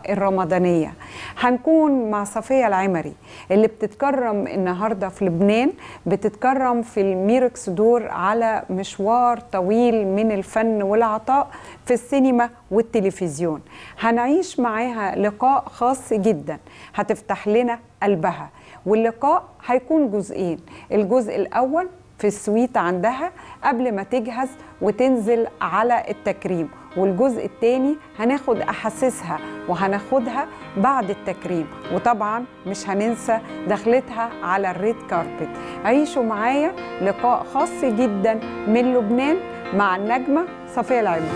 الرمضانية. هنكون مع صفية العمري اللي بتتكرم النهاردة في لبنان، بتتكرم في الميركس دور على مشوار طويل من الفن والعطاء في السينما والتلفزيون. هنعيش معاها لقاء خاص جدا هتفتح لنا قلبها، واللقاء هيكون جزئين. الجزء الأول في السويت عندها قبل ما تجهز وتنزل على التكريم، والجزء الثاني هناخد أحاسيسها وهناخدها بعد التكريم، وطبعا مش هننسى دخلتها على الريد كاربت. عيشوا معايا لقاء خاص جدا من لبنان مع النجمة صفية العمري.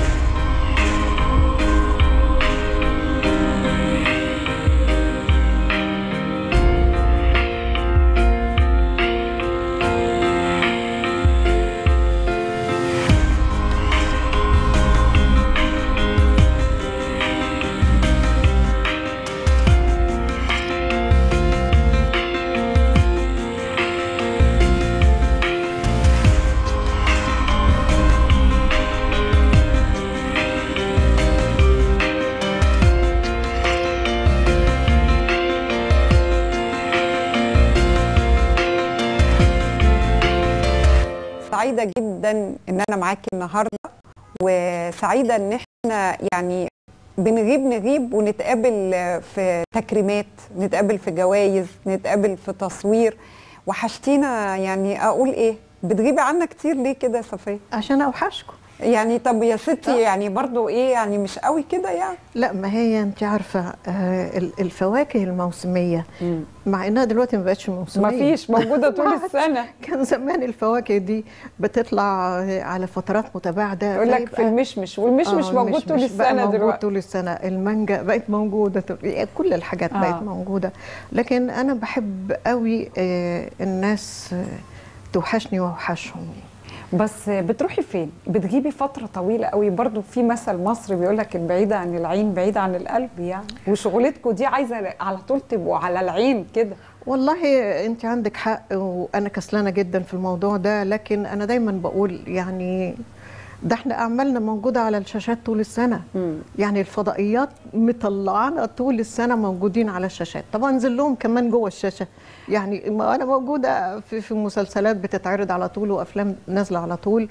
سعيدة جدا ان انا معاكي النهارده، وسعيدة ان احنا يعني نغيب ونتقابل في تكريمات، نتقابل في جوائز، نتقابل في تصوير. وحشتينا. يعني اقول ايه، بتغيبي عنا كتير ليه كده يا صفية؟ عشان اوحشكم يعني. طب يا ستي يعني برضو ايه، يعني مش قوي كده يعني. لا، ما هي انت عارفه الفواكه الموسميه مع انها دلوقتي ما بقتش موسميه، ما فيش موجوده طول السنه. كان زمان الفواكه دي بتطلع على فترات متباعده، يقول لك في المشمش، والمشمش موجود طول السنه دلوقتي. موجود طول السنه. المانجا بقت موجوده، كل الحاجات بقت موجوده. لكن انا بحب قوي الناس توحشني واوحشهم. بس بتروحي فين؟ بتجيبي فترة طويلة قوي. برضو في مثل مصري بيقول لك البعيدة عن العين بعيدة عن القلب يعني، وشغلتكم دي عايزة على طول تبقوا على العين كده. والله انت عندك حق، وانا كسلانة جدا في الموضوع ده، لكن انا دايما بقول يعني ده احنا اعمالنا موجودة على الشاشات طول السنة. يعني الفضائيات مطلعانا طول السنة موجودين على الشاشات. طبعا انزل لهم كمان جوه الشاشة، يعني ما انا موجودة في مسلسلات بتتعرض على طول وافلام نازلة على طول.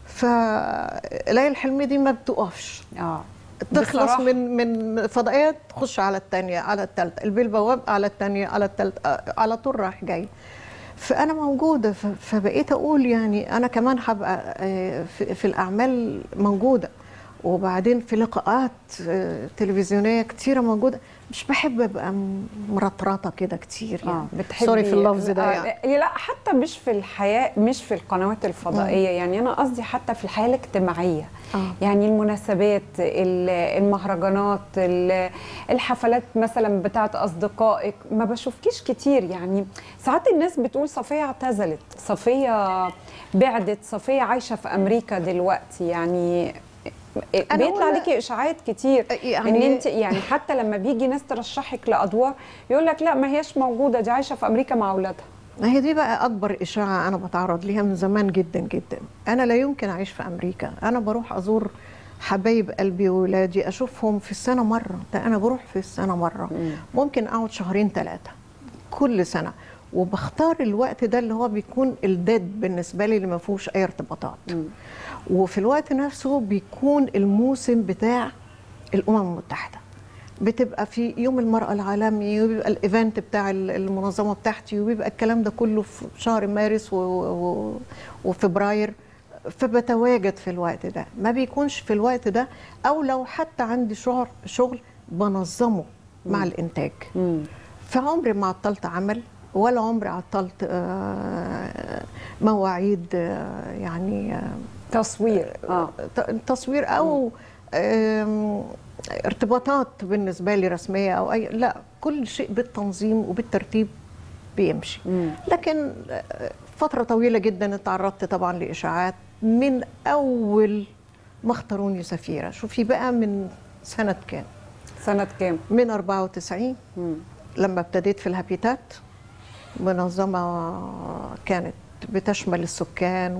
فليالي الحلمية دي ما بتقفش. تخلص من فضائيات تخش على الثانية على الثالثة، البيه البواب على الثانية على الثالثة، على طول رايح جاي. فأنا موجودة، فبقيت أقول يعني أنا كمان هبقى في الأعمال موجودة، وبعدين في لقاءات تلفزيونية كتيرة موجودة. مش بحب أبقى مرطرطة كده كتير يعني. سوري في اللفظ ده يعني. لا حتى مش في الحياة، مش في القنوات الفضائية. يعني أنا قصدي حتى في الحياة الاجتماعية. يعني المناسبات، المهرجانات، الحفلات مثلا بتاعت أصدقائك، ما بشوفكيش كتير. يعني ساعات الناس بتقول صفية اعتزلت، صفية بعدت، صفية عايشة في أمريكا دلوقتي. يعني بيطلع عليكي اشاعات كتير يعني ان انت يعني حتى لما بيجي ناس ترشحك لادوار يقول لك لا ما هياش موجوده، دي عايشه في امريكا مع اولادها. ما هي دي بقى اكبر اشاعه انا بتعرض ليها من زمان جدا جدا. انا لا يمكن اعيش في امريكا. انا بروح ازور حبايب قلبي وولادي، اشوفهم في السنه مره. ده انا بروح في السنه مره. ممكن اقعد شهرين 3 كل سنه، وبختار الوقت ده اللي هو بيكون الديد بالنسبه لي، اللي ما فيهوش اي ارتباطات. وفي الوقت نفسه بيكون الموسم بتاع الأمم المتحدة، بتبقى في يوم المرأة العالمي، وبيبقى الإيفنت بتاع المنظمة بتاعتي، وبيبقى الكلام ده كله في شهر مارس وفبراير. فبتواجد في الوقت ده، ما بيكونش في الوقت ده، أو لو حتى عندي شغل بنظمه مع الإنتاج. فعمري ما عطلت عمل، ولا عمري عطلت مواعيد يعني تصوير او ارتباطات بالنسبه لي رسميه او اي. لا، كل شيء بالتنظيم وبالترتيب بيمشي. لكن فتره طويله جدا اتعرضت طبعا لاشاعات من اول ما اختاروني سفيره. شوفي بقى من سنه كام؟ من 94 لما ابتديت في الهابيتات، منظمه كانت بتشمل السكان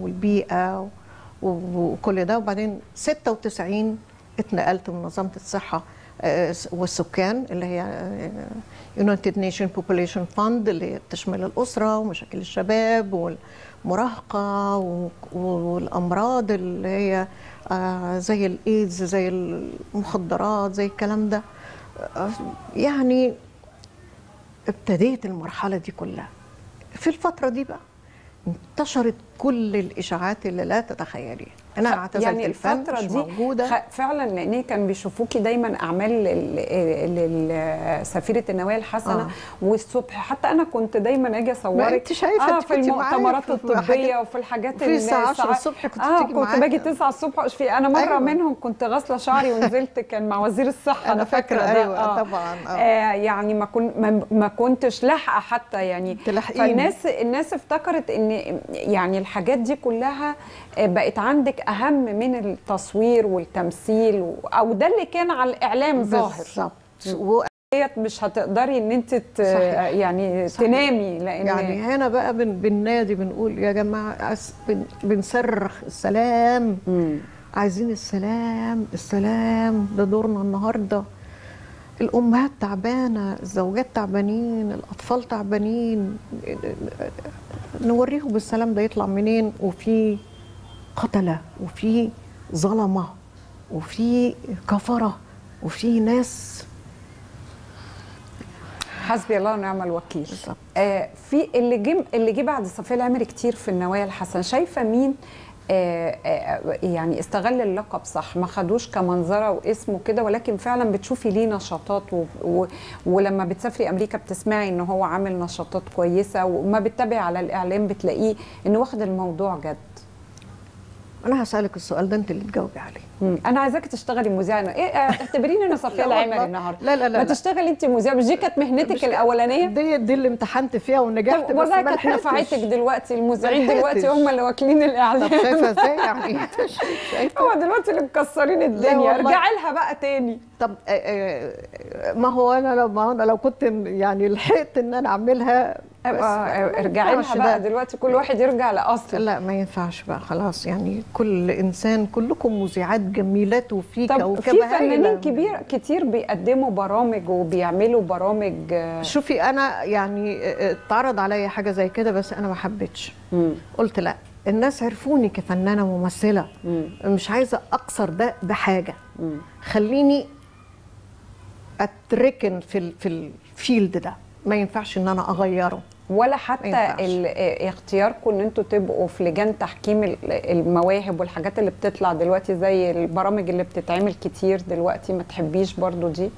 والبيئة وكل ده. وبعدين 96 اتنقلت من منظمة الصحة والسكان اللي هي United Nations Population Fund اللي بتشمل الأسرة ومشاكل الشباب والمراهقة والأمراض اللي هي زي الإيدز، زي المخدرات، زي الكلام ده. يعني ابتديت المرحلة دي كلها. في الفترة دي بقى انتشرت كل الإشاعات اللي لا تتخيليها. أنا اعتزلت يعني الفن، الفترة مش دي موجودة فعلا، لأن كان بيشوفوكي دايما أعمال سفيرة النوايا الحسنة. والصبح حتى أنا كنت دايما أجي ما أصورك انت شايفة في المؤتمرات الطبية وفي الحاجات في الساعة 10 الصبح كنت بتيجي كنت معايا. باجي 9 الصبح أشفي. أنا مرة أيوة. منهم كنت غاسلة شعري ونزلت، كان مع وزير الصحة، أنا فاكرة ده. أيوة طبعا. يعني ما كنتش لاحقة حتى يعني. تلحقيني. الناس افتكرت ان يعني الحاجات دي كلها بقت عندك اهم من التصوير والتمثيل، او ده اللي كان على الاعلام ظاهر بالظبط. مش هتقدري ان انت يعني صحيح. تنامي، لان يعني هنا بقى بالنادي بنقول يا جماعه بنصرخ السلام. عايزين السلام، السلام ده دورنا النهارده. الامهات تعبانه، الزوجات تعبانين، الاطفال تعبانين، نوريهم السلام ده يطلع منين. وفي قتله وفي ظلمه وفي كفره وفي ناس. حسبي الله ونعم الوكيل. في اللي جه بعد صفية العمري كتير في النوايا الحسنة، شايفه مين يعني استغل اللقب صح، ما خدوش كمنظره واسمه كده، ولكن فعلا بتشوفي ليه نشاطات ولما بتسافري امريكا بتسمعي ان هو عامل نشاطات كويسه، وما بتتابعي على الاعلام بتلاقيه انه واخد الموضوع جد. انا هسالك السؤال ده انت اللي تجاوبي عليه. انا عايزاكي تشتغلي مذيعه. اعتبريني انا صفية العمري النهارده. لا ما تشتغلي انت مذيعه، مش دي كانت مهنتك الاولانيه؟ دي اللي امتحنت فيها ونجحت، بس والله كانت نفعتك دلوقتي. المذيعين دلوقتي هم اللي واكلين الاعلام. طب شايفه ازاي يعني؟ هو دلوقتي اللي مكسرين الدنيا. ارجعي لها بقى تاني. طب ما هو انا لو كنت يعني لحقت ان انا اعملها، ارجعي لها بقى دلوقتي. كل واحد يرجع لاصله. لا ما ينفعش بقى خلاص. يعني كل انسان، كلكم مذيعات جميلات وفي في فنانين كتير بيقدموا برامج وبيعملوا برامج. شوفي انا يعني اتعرض عليا حاجه زي كده بس انا ما حبيتش. قلت لا، الناس عرفوني كفنانه ممثله، مش عايزه اكسر ده بحاجه. خليني اتركن في الفيلد ده، ما ينفعش ان انا اغيره. ولا حتى اختياركم ان انتوا تبقوا في لجان تحكيم المواهب والحاجات اللي بتطلع دلوقتي زي البرامج اللي بتتعمل كتير دلوقتي، ما تحبيش برضو دي؟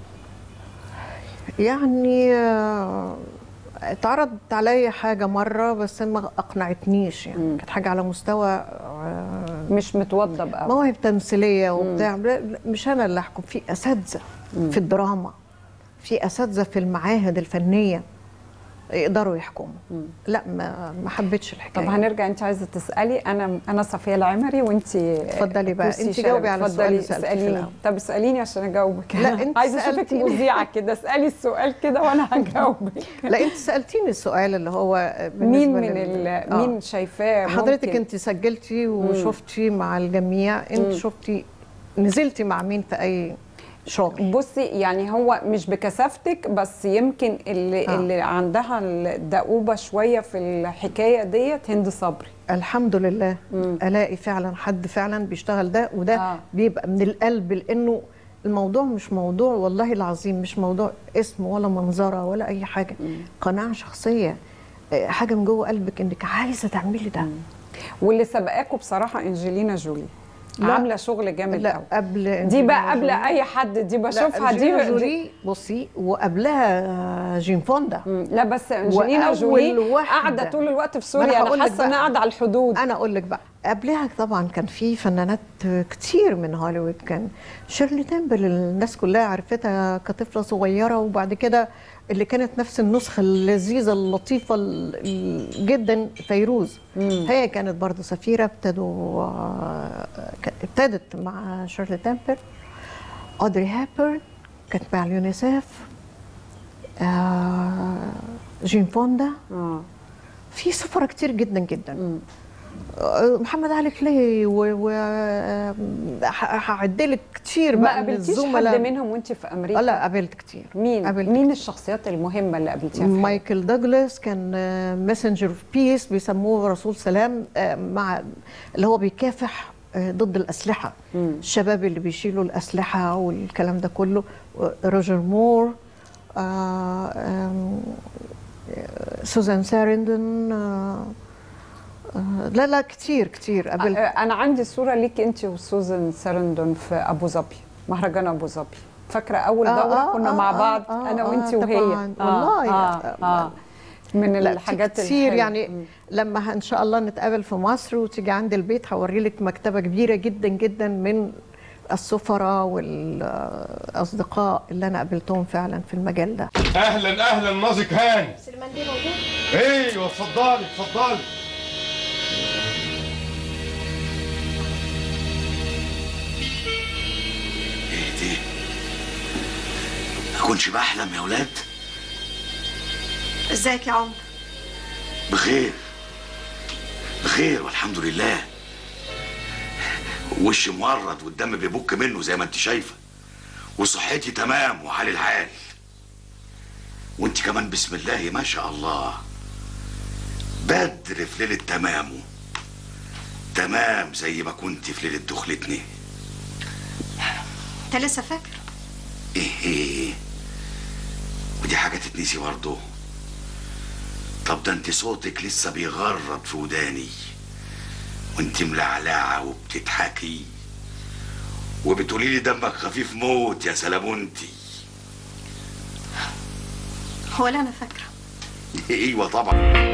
يعني اتعرضت عليا حاجه مره بس ما اقنعتنيش. يعني كانت حاجه على مستوى مش متوضب قوي، مواهب تمثيليه وبتاع. مش انا اللي احكم، في اساتذه في الدراما، في اساتذه في المعاهد الفنيه يقدروا يحكموا. لا ما حبيتش الحكايه. طب هنرجع. انت عايزه تسالي، انا صفية العمري وانت اتفضلي بقى. انت جاوبي على السؤال اللي سالتيه. طب اساليني عشان اجاوبك. لا انت عايزه اشوفك مذيعه كده. اسالي السؤال كده وانا هجاوبك. لا انت سالتيني السؤال اللي هو مين مين شايفاه حضرتك انت سجلتي وشفتي مع الجميع. انت شفتي نزلتي مع مين في اي شغل؟ بصي يعني هو مش بكثافتك، بس يمكن اللي عندها الدؤوبه شويه في الحكايه ديت هند صبري. الحمد لله. الاقي فعلا حد فعلا بيشتغل ده، وده بيبقى من القلب، لانه الموضوع مش موضوع والله العظيم، مش موضوع اسم ولا منظره ولا اي حاجه. قناعه شخصيه، حاجه من جوه قلبك انك عايزه تعملي ده. واللي سبقاكوا بصراحه انجلينا جولي، عامله شغل جامد قوي. لا قبل دي بقى قبل اي حد، دي بشوفها دي بصي، وقبلها جين فوندا. لا بس انجلينا جولي قاعده طول الوقت في سوريا. انا حاسه انها قاعده على الحدود. انا اقول لك بقى، قبلها طبعا كان في فنانات كتير من هوليوود. كان شيرلي تمبل، الناس كلها عرفتها كطفله صغيره، وبعد كده اللي كانت نفس النسخه اللذيذه اللطيفه جدا فيروز. هي كانت برضو سفيره. ابتدت مع شيرلي تمبل. اودري هابرن كانت مع اليونيسيف. جين فوندا. في سفراء كتير جدا جدا. محمد علي كلاي وهعد لك كتير ما بقى من قابلتيش حد الزملاء. منهم وانت في امريكا؟ لا قابلت كتير. مين الشخصيات المهمه اللي قابلتيها في مايكل دوغلاس كان ماسنجر اوف بيس، بيسموه رسول سلام، مع اللي هو بيكافح ضد الاسلحه. الشباب اللي بيشيلوا الاسلحه والكلام ده كله. روجر مور، سوزان سارندن، لا كتير قابلت. انا عندي صوره ليك انت وسوزان سارندون في ابو ظبي، مهرجان ابو ظبي. فاكره اول دوره كنا مع بعض انا وانت وهي؟ والله من الحاجات كتير يعني. لما ان شاء الله نتقابل في مصر وتيجي عند البيت هوري لك مكتبه كبيره جدا جدا من السفراء والاصدقاء اللي انا قابلتهم فعلا في المجال ده. اهلا نازك هاني. سليمان بيه موجود؟ ايوه اتفضلي. ايه دي؟ اكونش بحلم يا ولاد؟ ازيك يا عمر؟ بخير والحمد لله. وشي مورد والدم بيبك منه زي ما انت شايفه، وصحتي تمام وحال الحال. وانت كمان بسم الله ما شاء الله بدر في ليله تمام زي ما كنت في ليله دخلتني. انت لسه فاكر؟ ايه ودي حاجه تتنسي برضه؟ طب ده انت صوتك لسه بيغرد في وداني، وانت ملعلعه وبتضحكي وبتقولي لي دمك خفيف موت يا سلامونتي. هو لا انا فاكره. ايوه طبعا.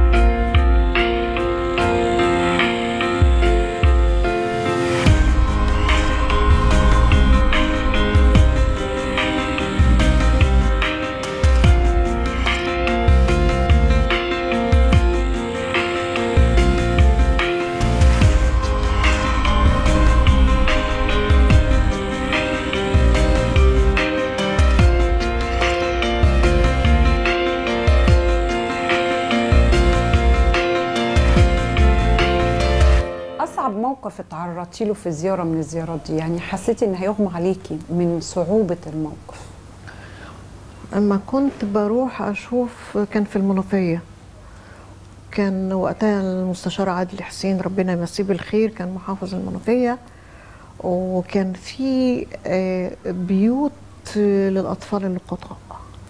موقف اتعرضتي له في زياره من الزيارات دي، يعني حسيتي ان هيغمى عليكي من صعوبه الموقف؟ اما كنت بروح اشوف، كان في المنوفيه، كان وقتها المستشار عادل حسين ربنا يمسيه بالخير كان محافظ المنوفيه، وكان في بيوت للاطفال اللقطاء.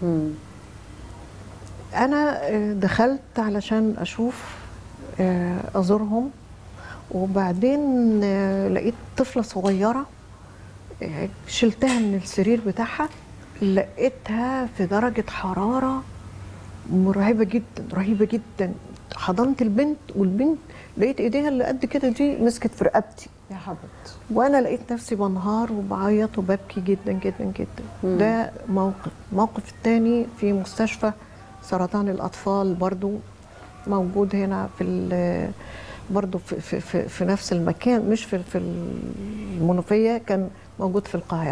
انا دخلت علشان اشوف ازورهم، وبعدين لقيت طفلة صغيرة شلتها من السرير بتاعها، لقيتها في درجة حرارة مرعبة جدا، رهيبة جدا. حضنت البنت، والبنت لقيت ايديها اللي قد كده دي مسكت في رقبتي يا حبيبتي، وانا لقيت نفسي بنهار وبعيط وببكي جدا جدا جدا. ده موقف التاني في مستشفى سرطان الاطفال برضو موجود هنا في برضه في نفس المكان، مش في المنوفيه، كان موجود في القاهره.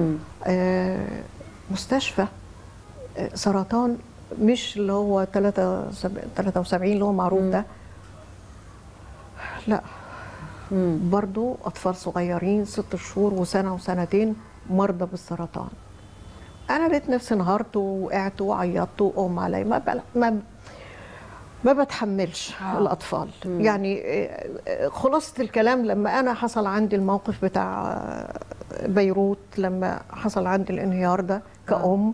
مستشفى سرطان، مش اللي هو 73 اللي هو معروف ده، لا، برضه اطفال صغيرين 6 شهور وسنه وسنتين مرضى بالسرطان. انا لقيت نفسي انهارت ووقعت وعيطت واغمى عليا. ما بتحملش الأطفال. يعني خلاصة الكلام، لما أنا حصل عندي الموقف بتاع بيروت، لما حصل عندي الانهيار ده كأم،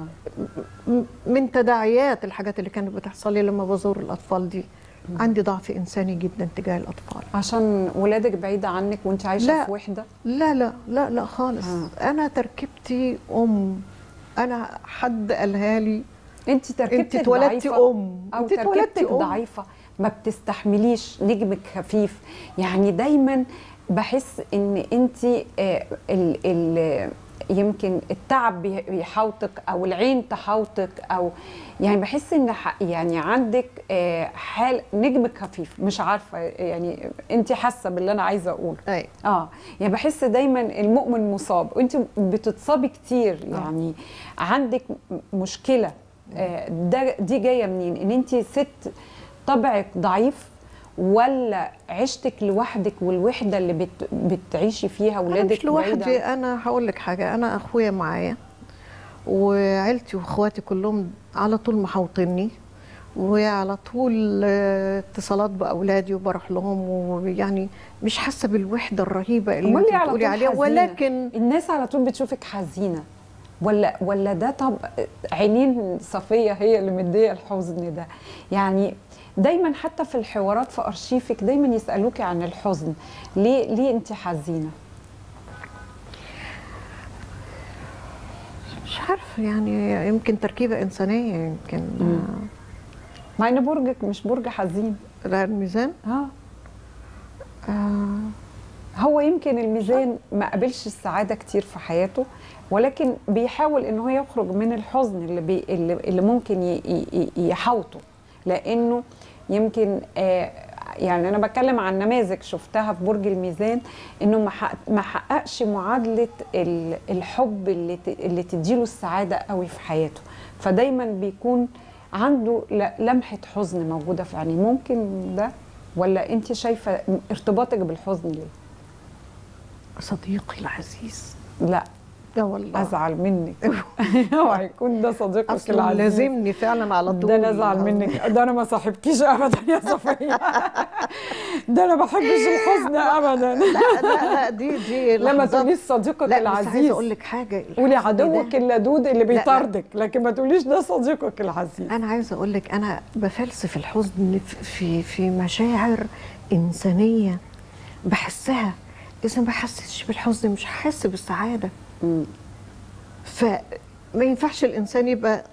من تداعيات الحاجات اللي كانت بتحصل لي لما بزور الأطفال دي، عندي ضعف إنساني جدا تجاه الأطفال. عشان ولادك بعيدة عنك وانت عايشة في وحدة؟ لا لا لا لا خالص. أنا تركيبتي أنا حد قالها لي، انت تركيبتك اتولدتي او تركيبتك ضعيفه، ما بتستحمليش، نجمك خفيف. يعني دايما بحس ان انت يمكن التعب بيحاوطك او العين تحاوطك، او يعني بحس ان يعني عندك حال نجمك خفيف. مش عارفه يعني انت حاسه باللي انا عايزه اقوله؟ يعني بحس دايما المؤمن مصاب، وانت بتتصابي كتير. يعني عندك مشكله. دي جايه منين؟ ان انت ست طبعك ضعيف ولا عيشتك لوحدك والوحده اللي بتعيشي فيها أنا ولادك مش لوحدي، بعيدة؟ انا هقول لك حاجه، انا اخويا معايا وعيلتي واخواتي كلهم على طول محوطيني، وعلى طول اتصالات باولادي وبروح لهم، ويعني مش حاسه بالوحده الرهيبه اللي امال انت ليه على بتقولي طول عليها، حزينة؟ ولكن الناس على طول بتشوفك حزينه، ولا ده طب عينين صفيه هي اللي مديه الحزن ده؟ يعني دايما حتى في الحوارات في ارشيفك دايما يسالوكي عن الحزن، ليه انت حزينه؟ مش عارفه يعني، يمكن تركيبه انسانيه، يمكن مع ان برجك مش برج حزين. لا الميزان هو يمكن الميزان ما قابلش السعاده كتير في حياته، ولكن بيحاول ان هو يخرج من الحزن اللي ممكن يحوطه، لانه يمكن يعني انا بتكلم عن نماذج شفتها في برج الميزان، انه ما حققش معادله الحب اللي تديله السعاده قوي في حياته، فدايما بيكون عنده لمحه حزن موجوده في عينيه. ممكن ده، ولا انت شايفه ارتباطك بالحزن ليه؟ صديقي العزيز. لا لا والله ازعل منك. اوعى يكون ده صديقك اصلا العزيز. لازمني فعلا على طول. ده انا ازعل منك، ده انا ما صاحبكيش ابدا يا صفيه. ده انا ما بحبش الحزن ابدا. لا دي لا ما لحظات. تقوليش صديقك لا العزيز، بس عايزه اقول لك حاجه، قولي الحزن عدوك ده- اللدود اللي لا. بيطاردك، لكن ما تقوليش ده صديقك العزيز. انا عايزه اقول لك، انا بفلسف الحزن في مشاعر انسانيه بحسها، اذا ما حسيتش بالحزن مش هحس بالسعاده. فما ينفعش الانسان يبقى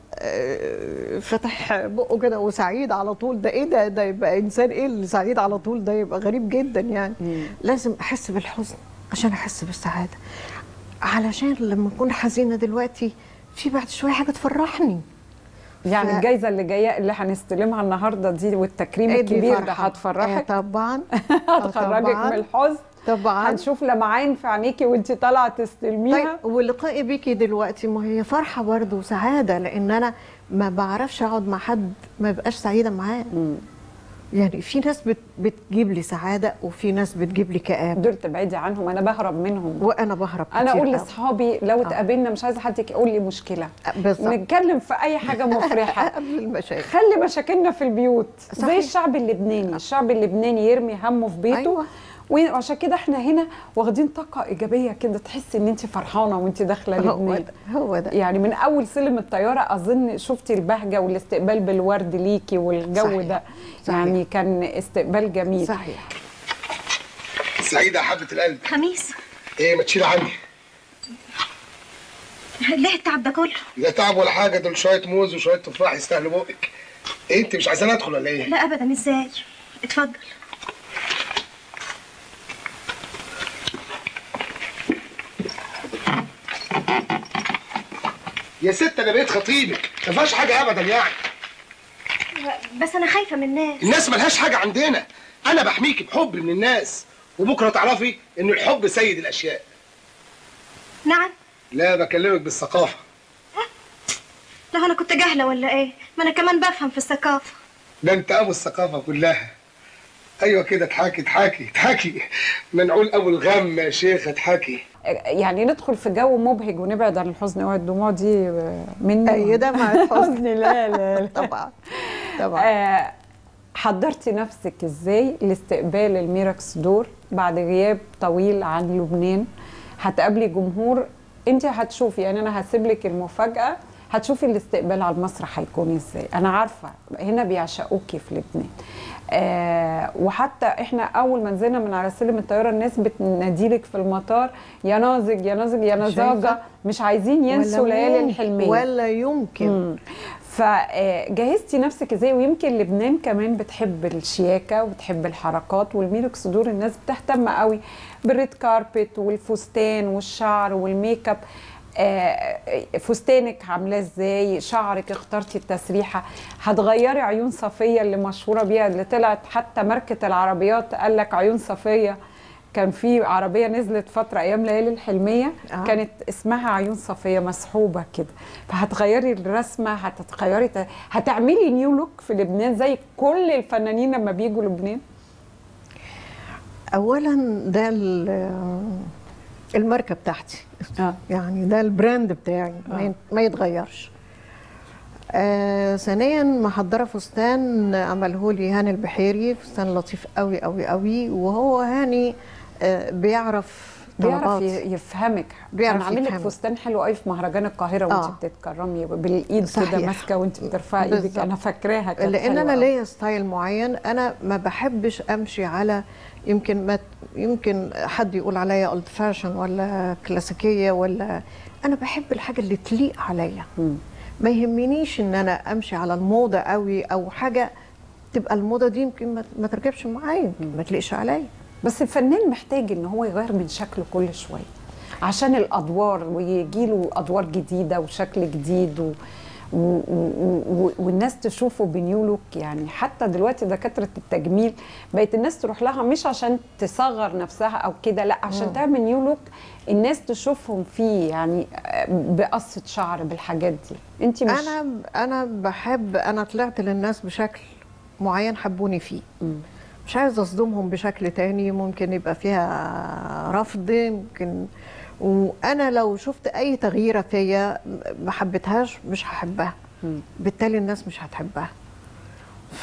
فتح بقه كده وسعيد على طول، ده ايه ده يبقى انسان ايه اللي سعيد على طول؟ ده يبقى غريب جدا يعني. لازم احس بالحزن عشان احس بالسعاده، علشان لما اكون حزينه دلوقتي في بعد شويه حاجه تفرحني. يعني الجايزه اللي جايه اللي هنستلمها النهارده دي والتكريم دي الكبير ده فرحة. هتفرحك طبعا. هتخرجك طبعاً. من الحزن طبعا. هنشوف لمعان في عينيكي وانت طالعه تستلميها. طيب ولقائي بيكي دلوقتي ما هي فرحه برضه وسعاده، لان انا ما بعرفش اقعد مع حد ما بقاش سعيده معاه. يعني في ناس بتجيب لي سعاده، وفي ناس بتجيب لي كآبه، دول تبعدي عنهم، انا بهرب منهم. وانا بهرب كتير انا اقول قوي. لاصحابي لو اتقابلنا مش عايزه حد يقول لي مشكله، بالظبط. نتكلم في اي حاجه مفرحه. قبل المشاكل. خلي مشاكلنا في البيوت. صحيح. زي الشعب اللبناني، الشعب اللبناني يرمي همه في بيته. أيوة. وعشان كده احنا هنا واخدين طاقه ايجابيه كده، تحسي ان انت فرحانه وانت داخله لبنان. هو ده. يعني من اول سلم الطياره اظن شفتي البهجه والاستقبال بالورد ليكي والجو صحيح. ده. صحيح. يعني كان استقبال جميل. صحيح. سعيدة يا حبة القلب. خميس، ايه ما تشيل عني؟ ليه التعب ده كله؟ لا تعب ولا حاجة، دول شوية موز وشوية تفاح يستاهلوا بقك. ايه انت مش عايزاني ادخل ولا ايه؟ لا ابدا، ازاي؟ اتفضل. يا ست انا بقيت خطيبك، ما فيهاش حاجة ابدا يعني. بس انا خايفه من الناس. الناس ملهاش حاجة عندنا، انا بحميكي بحب من الناس، وبكرة تعرفي ان الحب سيد الاشياء. نعم. لا بكلمك بالثقافة. لا انا كنت جاهله ولا ايه؟ ما انا كمان بفهم في الثقافه. ده انت ابو الثقافة كلها. ايوه كده، اضحكي منعول ابو الغم يا شيخ، اضحكي. يعني ندخل في جو مبهج ونبعد عن الحزن. اوعي الدموع دي مني. أيدة مع الحزن. لا طبعا طبعا. حضرتي نفسك ازاي لاستقبال الميركس دور بعد غياب طويل عن لبنان؟ هتقابلي جمهور، انت هتشوفي، يعني انا هسيب لك المفاجاه، هتشوفي الاستقبال على المسرح هيكون ازاي. انا عارفه هنا بيعشقوكي في لبنان. وحتى احنا اول ما نزلنا من على سلم الطياره الناس بتناديلك في المطار يا ناظج يا ناظج يا نزاجه، مش عايزين ينسوا ليالي الحلميه ولا يمكن. فجهزتي نفسك ازاي؟ ويمكن لبنان كمان بتحب الشياكه وبتحب الحركات، والميركس دور الناس بتهتم قوي بالريد كاربت والفستان والشعر والميك اب. فستانك عاملاه ازاي؟ شعرك، اخترتي التسريحه، هتغيري عيون صفيه اللي مشهوره بيها، اللي طلعت حتى ماركه العربيات قال لك عيون صفيه. كان في عربيه نزلت فتره ايام ليالي الحلميه كانت اسمها عيون صفيه مسحوبه كده. فهتغيري الرسمه، هتعملي نيو لوك في لبنان زي كل الفنانين لما بيجوا لبنان. اولا ده الماركه بتاعتي، يعني ده البراند بتاعي ما يتغيرش. ثانيا محضره فستان عمله لي هاني البحيري، فستان لطيف قوي قوي قوي، وهو هاني بيعرف يفهمك. كان عامل لك فستان حلو قوي في مهرجان القاهره وانت بتتكرمي بالايد كده ماسكه وانت بترفعي ايدك، انا فاكراها كانت لان انا ليا ستايل معين، انا ما بحبش امشي على يمكن حد يقول عليا اولد فاشن ولا كلاسيكيه، ولا انا بحب الحاجه اللي تليق عليا. ما يهمنيش ان انا امشي على الموضه قوي او حاجه تبقى الموضه دي يمكن ما تركبش معايا، ما تليقش عليا. بس الفنان محتاج ان هو يغير من شكله كل شويه عشان الادوار، ويجي له ادوار جديده وشكل جديد والناس تشوفه بنيو لوك. يعني حتى دلوقتي دكاتره التجميل بقت الناس تروح لها مش عشان تصغر نفسها او كده، لا عشان تعمل نيو لوك الناس تشوفهم فيه، يعني بقصه شعر بالحاجات دي. انت مش انا بحب، انا طلعت للناس بشكل معين حبوني فيه، مش عايزه اصدمهم بشكل تاني ممكن يبقى فيها رفض، ممكن. وانا لو شفت اي تغييره فيا ما حبيتهاش مش هحبها، بالتالي الناس مش هتحبها. ف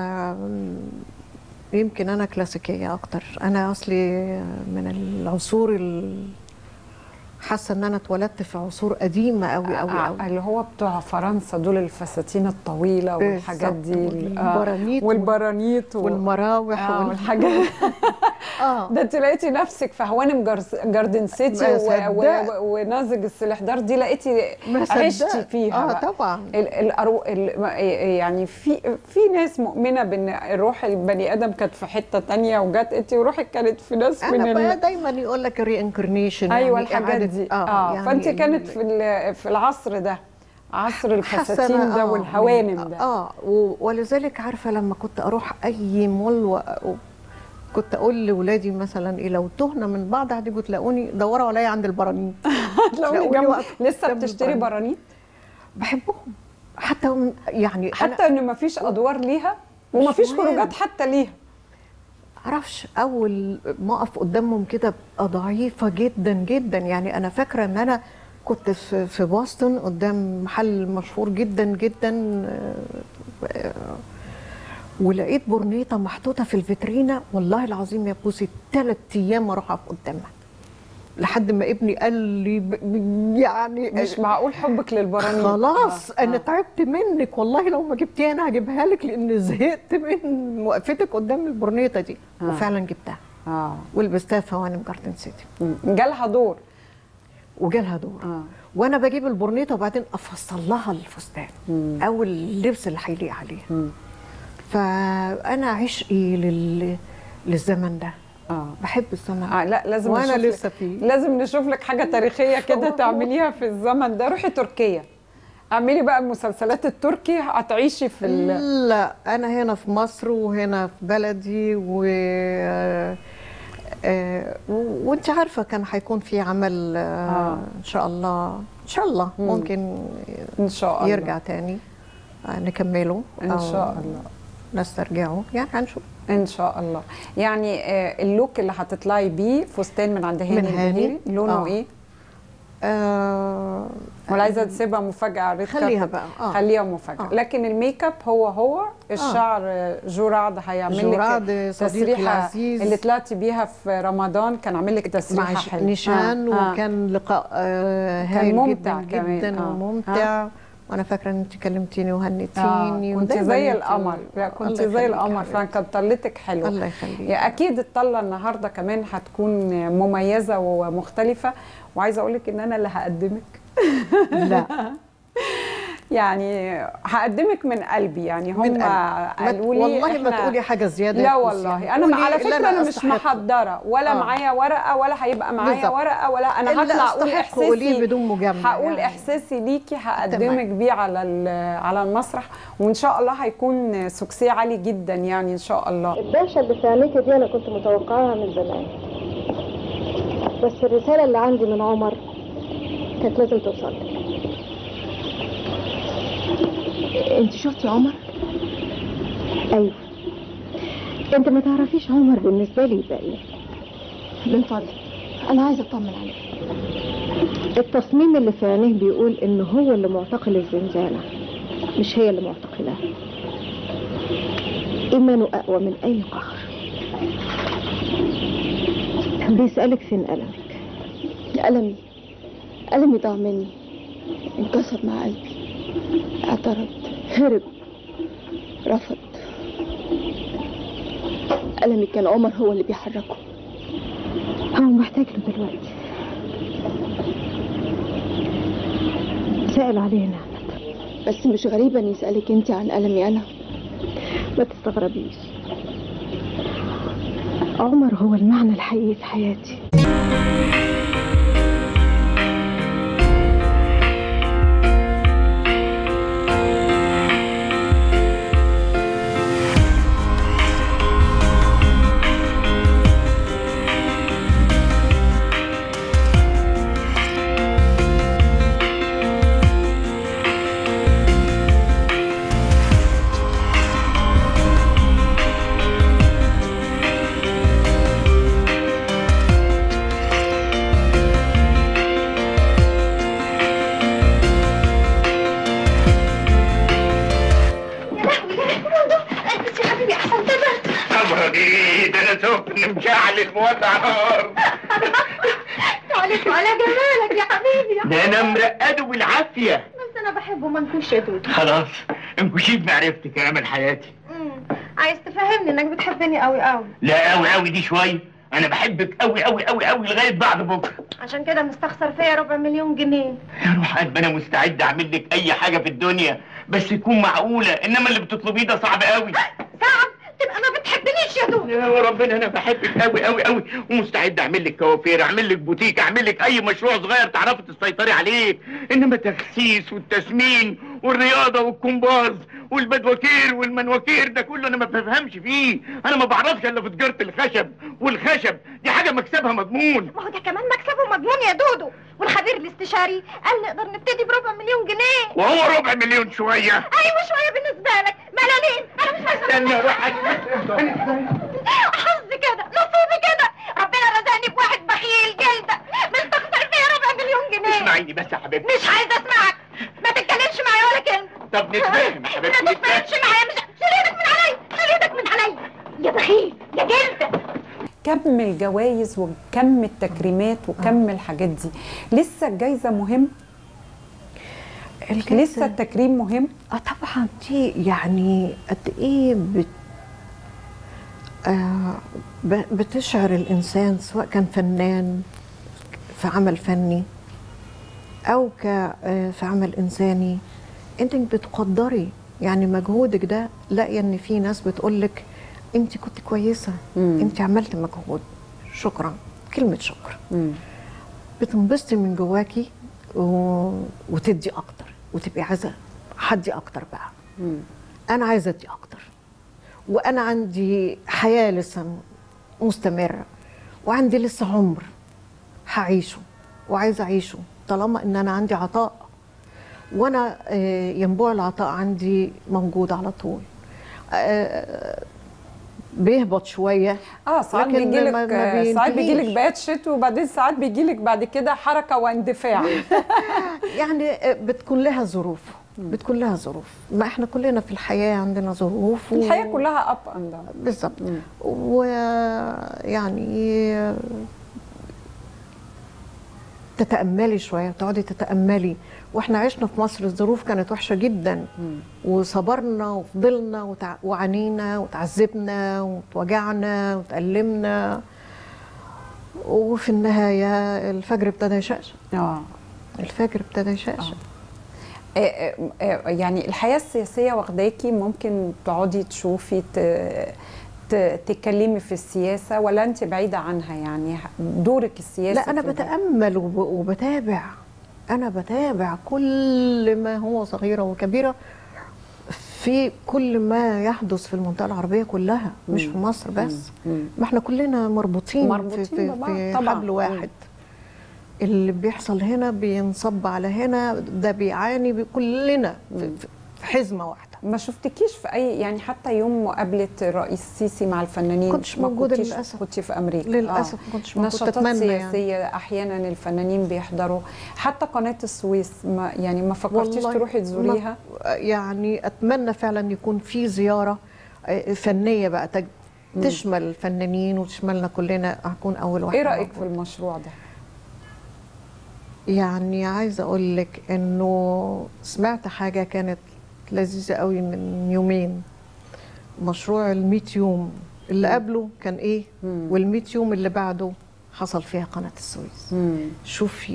يمكن انا كلاسيكيه اكتر، انا اصلي من العصور حاسه ان انا اتولدت في عصور قديمه قوي قوي قوي، اللي هو بتوع فرنسا دول، الفساتين الطويله والحاجات دي، والبرانيت والمراوح والحاجات ده انت لقيتي نفسك في هوانم جاردن سيتي ونازج السلحدار دي، لقيتي عشتي فيها طبعا. يعني في ناس مؤمنه بان روح البني ادم كانت في حته ثانيه وجت انت وروحك كانت في ناس انا دايما يقول لك الرينكرنيشن، ايوه يعني الحاجات دي. يعني فانت كانت في العصر ده، عصر الفساتين ده والهوانم ده. ولذلك عارفه لما كنت اروح اي مول كنت اقول لاولادي مثلا ايه، لو تهنا من بعض هتيجوا تلاقوني دوروا عليا عند البرانيت. تلاقوني لسه بتشتري برانيت؟ بحبهم حتى، يعني حتى ان مفيش ادوار ليها ومفيش خروجات حتى ليها. معرفش، اول ما اقف قدامهم كده ببقى ضعيفه جدا جدا. يعني انا فاكره ان انا كنت في بoston قدام محل مشهور جدا جدا، ولقيت برنيطه محطوطه في الفيترينا، والله العظيم يا بوسي 3 ايام اروح اقف قدامها لحد ما ابني قال لي يعني مش معقول حبك للبرانيت، خلاص انا تعبت منك والله، لو ما جبتيها انا هجيبها لك، لان زهقت من وقفتك قدام البرنيطه دي. وفعلا جبتها ولبستها في هوانم جاردن سيتي. جالها دور وجالها دور وانا بجيب البرنيطه وبعدين افصل لها الفستان او اللبس اللي هيليق عليها. فانا عشقي للزمن ده. بحب الزمن. لا لازم وانا لسه فيه. لازم نشوف لك حاجه تاريخيه كده تعمليها في الزمن ده. روحي تركيا، اعملي بقى المسلسلات التركي، هتعيشي في لا انا هنا في مصر وهنا في بلدي وانت عارفه كان هيكون في عمل ان شاء الله، ان شاء الله ممكن ان شاء الله يرجع تاني نكمله ان شاء الله، نسترجعه، يعني هنشوف ان شاء الله. يعني اللوك اللي هتطلعي بيه فستان من عند هاني البحيري، لونه ايه؟ ولا عايزه تسيبها مفاجاه؟ خليها بقى خليها مفاجاه. لكن الميك اب هو الشعر جوراد هيعمل لك تسريحه اللي طلعتي بيها في رمضان، كان عامل لك تسريحه حلوه نيشان وكان لقاء هايل ممتع جدا جدا وممتع. وانا فاكره ان انت كلمتيني وهنتيني كنت زي القمر. لا كنت زي القمر فعلا، كانت طلتك حلوه. الله يخليك. يعني اكيد الطله النهارده كمان هتكون مميزه ومختلفه، وعايزه اقول لك ان انا اللي هقدمك. لا يعني هقدمك من قلبي، يعني هم قالوا لي والله ما تقولي حاجه زياده. لا والله انا على فكره انا مش محضره ولا معايا ورقه ولا هيبقى معايا ورقه ولا انا هطلع اقول احساسي بدون مجامله. هقول يعني احساسي ليكي، هقدمك بيه على المسرح، وان شاء الله هيكون سكسي عالي جدا يعني ان شاء الله. الدهشه اللي في عينيكي دي انا كنت متوقعاها من زمان، بس الرساله اللي عندي من عمر كانت لازم توصل لك. انت شفتي عمر؟ ايوه. انت ما تعرفيش عمر بالنسبه لي يبقى ايه. من فضلك انا عايزه اطمن عليه. التصميم اللي في عينيه بيقول ان هو اللي معتقل الزنزانه، مش هي اللي معتقلاه. ايمانه اقوى من اي قهر. بيسالك فين ألمك؟ ألمي ضاع مني، انكسر مع قلبي، اعترض، هرب، رفض. ألمي كان عمر هو اللي بيحركه. هو محتاج له دلوقتي. سأل عليه نعمت. بس مش غريبة ان يسألك انت عن ألمي انا. ما تستغربيش، عمر هو المعنى الحقيقي في حياتي. مشعل مولع نار. عليك وعلى جمالك يا حبيبي. ده انا مرقده بالعافيه. بس انا بحبه منكوش يا دودو. خلاص انكشيت بمعرفتك يا امل حياتي. عايز تفهمني انك بتحبني قوي قوي؟ لا قوي قوي دي شويه، انا بحبك قوي قوي قوي قوي لغايه بعد بكره. عشان كده مستخسر فيا 250,000 جنيه. يا روح قلبي انا مستعد اعمل لك اي حاجه في الدنيا بس يكون معقوله، انما اللي بتطلبيه ده صعب قوي. صعب؟ تبقى ما بتحبنيش يا دودو. يا ربنا انا بحبك قوي قوي قوي ومستعد اعمل لك كوافير، اعمل لك بوتيك، اعمل لك اي مشروع صغير تعرفي تسيطري عليه، انما التخسيس والتسمين والرياضه والكومباز والبدوكير والمنوكير ده كله انا ما بفهمش فيه، انا ما بعرفش الا في تجاره الخشب، والخشب دي حاجه مكسبها مضمون. ما هو ده كمان مكسبه مضمون يا دودو، والخبير الاستشاري قال نقدر نبتدي ب250,000 جنيه. وهو 250,000 شويه؟ ايوه شويه بالنسبه لك، ملالين. انا مش عايزه استنى اروح حظي كده، نصيبي كده، ربنا رزقني بواحد بخيل جلده مستخسر فيا 250,000 جنيه. اسمعيني بس يا حبيبتي. مش عايزه اسمعك، ما تتكلمش معايا ولا كلمه. طب نتفاهم يا حبيبتي. ما تتفاهمش معايا، مش شيل ايدك من عليا، شيل ايدك من عليا يا بخيل يا جلده. كم الجوائز وكم التكريمات وكم الحاجات دي، لسه الجايزه مهم؟ لسه التكريم مهم؟ طبعا. دي يعني قد ايه بتشعر الانسان سواء كان فنان في عمل فني او في عمل انساني، انت بتقدري يعني مجهودك ده. لاقيه ان في ناس بتقولك انت كنت كويسه، انت عملت مجهود، شكرا، كلمه شكر. بتنبسطي من جواكي وتدي اكتر وتبقي عايزه حدي اكتر بقى. انا عايزه ادي اكتر، وانا عندي حياه لسه مستمره، وعندي لسه عمر هعيشه وعايزه اعيشه، طالما ان انا عندي عطاء، وانا ينبوع العطاء عندي موجود على طول. بيهبط شويه. ساعات بيجيلك بقات شتوي، وبعدين ساعات بيجيلك بعد كده حركه واندفاع. يعني بتكون لها ظروف، بتكون لها ظروف. ما احنا كلنا في الحياه عندنا ظروف، الحياه كلها اب اند داون. بالظبط. ويعني تتاملي شويه، تقعدي تتاملي. واحنا عشنا في مصر الظروف كانت وحشه جدا، وصبرنا وفضلنا وعانينا وتعذبنا وتوجعنا وتألمنا، وفي النهايه الفجر ابتدى يشقشق. الفجر ابتدى يشقشق. يعني الحياه السياسيه واخداكي، ممكن تقعدي تشوفي تتكلمي في السياسه، ولا انت بعيده عنها؟ يعني دورك السياسي. لا انا بتامل وبتابع، انا بتابع كل ما هو صغيره وكبيره في كل ما يحدث في المنطقه العربيه كلها، مش في مصر بس. ما احنا كلنا مربوطين في حبل واحد. اللي بيحصل هنا بينصب على هنا، ده بيعاني كلنا في حزمه واحده. ما شفتكيش في اي يعني حتى يوم مقابله الرئيس السيسي مع الفنانين؟ كنتش ما موجودة كنتيش- للأسف. كنت في امريكا للاسف ما كنتش موجودة. نشاطات أتمنى سياسيه يعني. احيانا الفنانين بيحضروا، حتى قناه السويس ما يعني ما فكرتيش والله تروحي تزوريها؟ يعني اتمنى فعلا يكون في زياره فنيه بقى تشمل الفنانين وتشملنا كلنا، هكون اول واحده. ايه رايك في موجودة. المشروع ده؟ يعني عايزه اقول لك انه سمعت حاجه كانت لذيذه قوي من يومين، مشروع ال100 يوم اللي قبله كان ايه، وال100 يوم اللي بعده حصل فيها قناه السويس. شوفي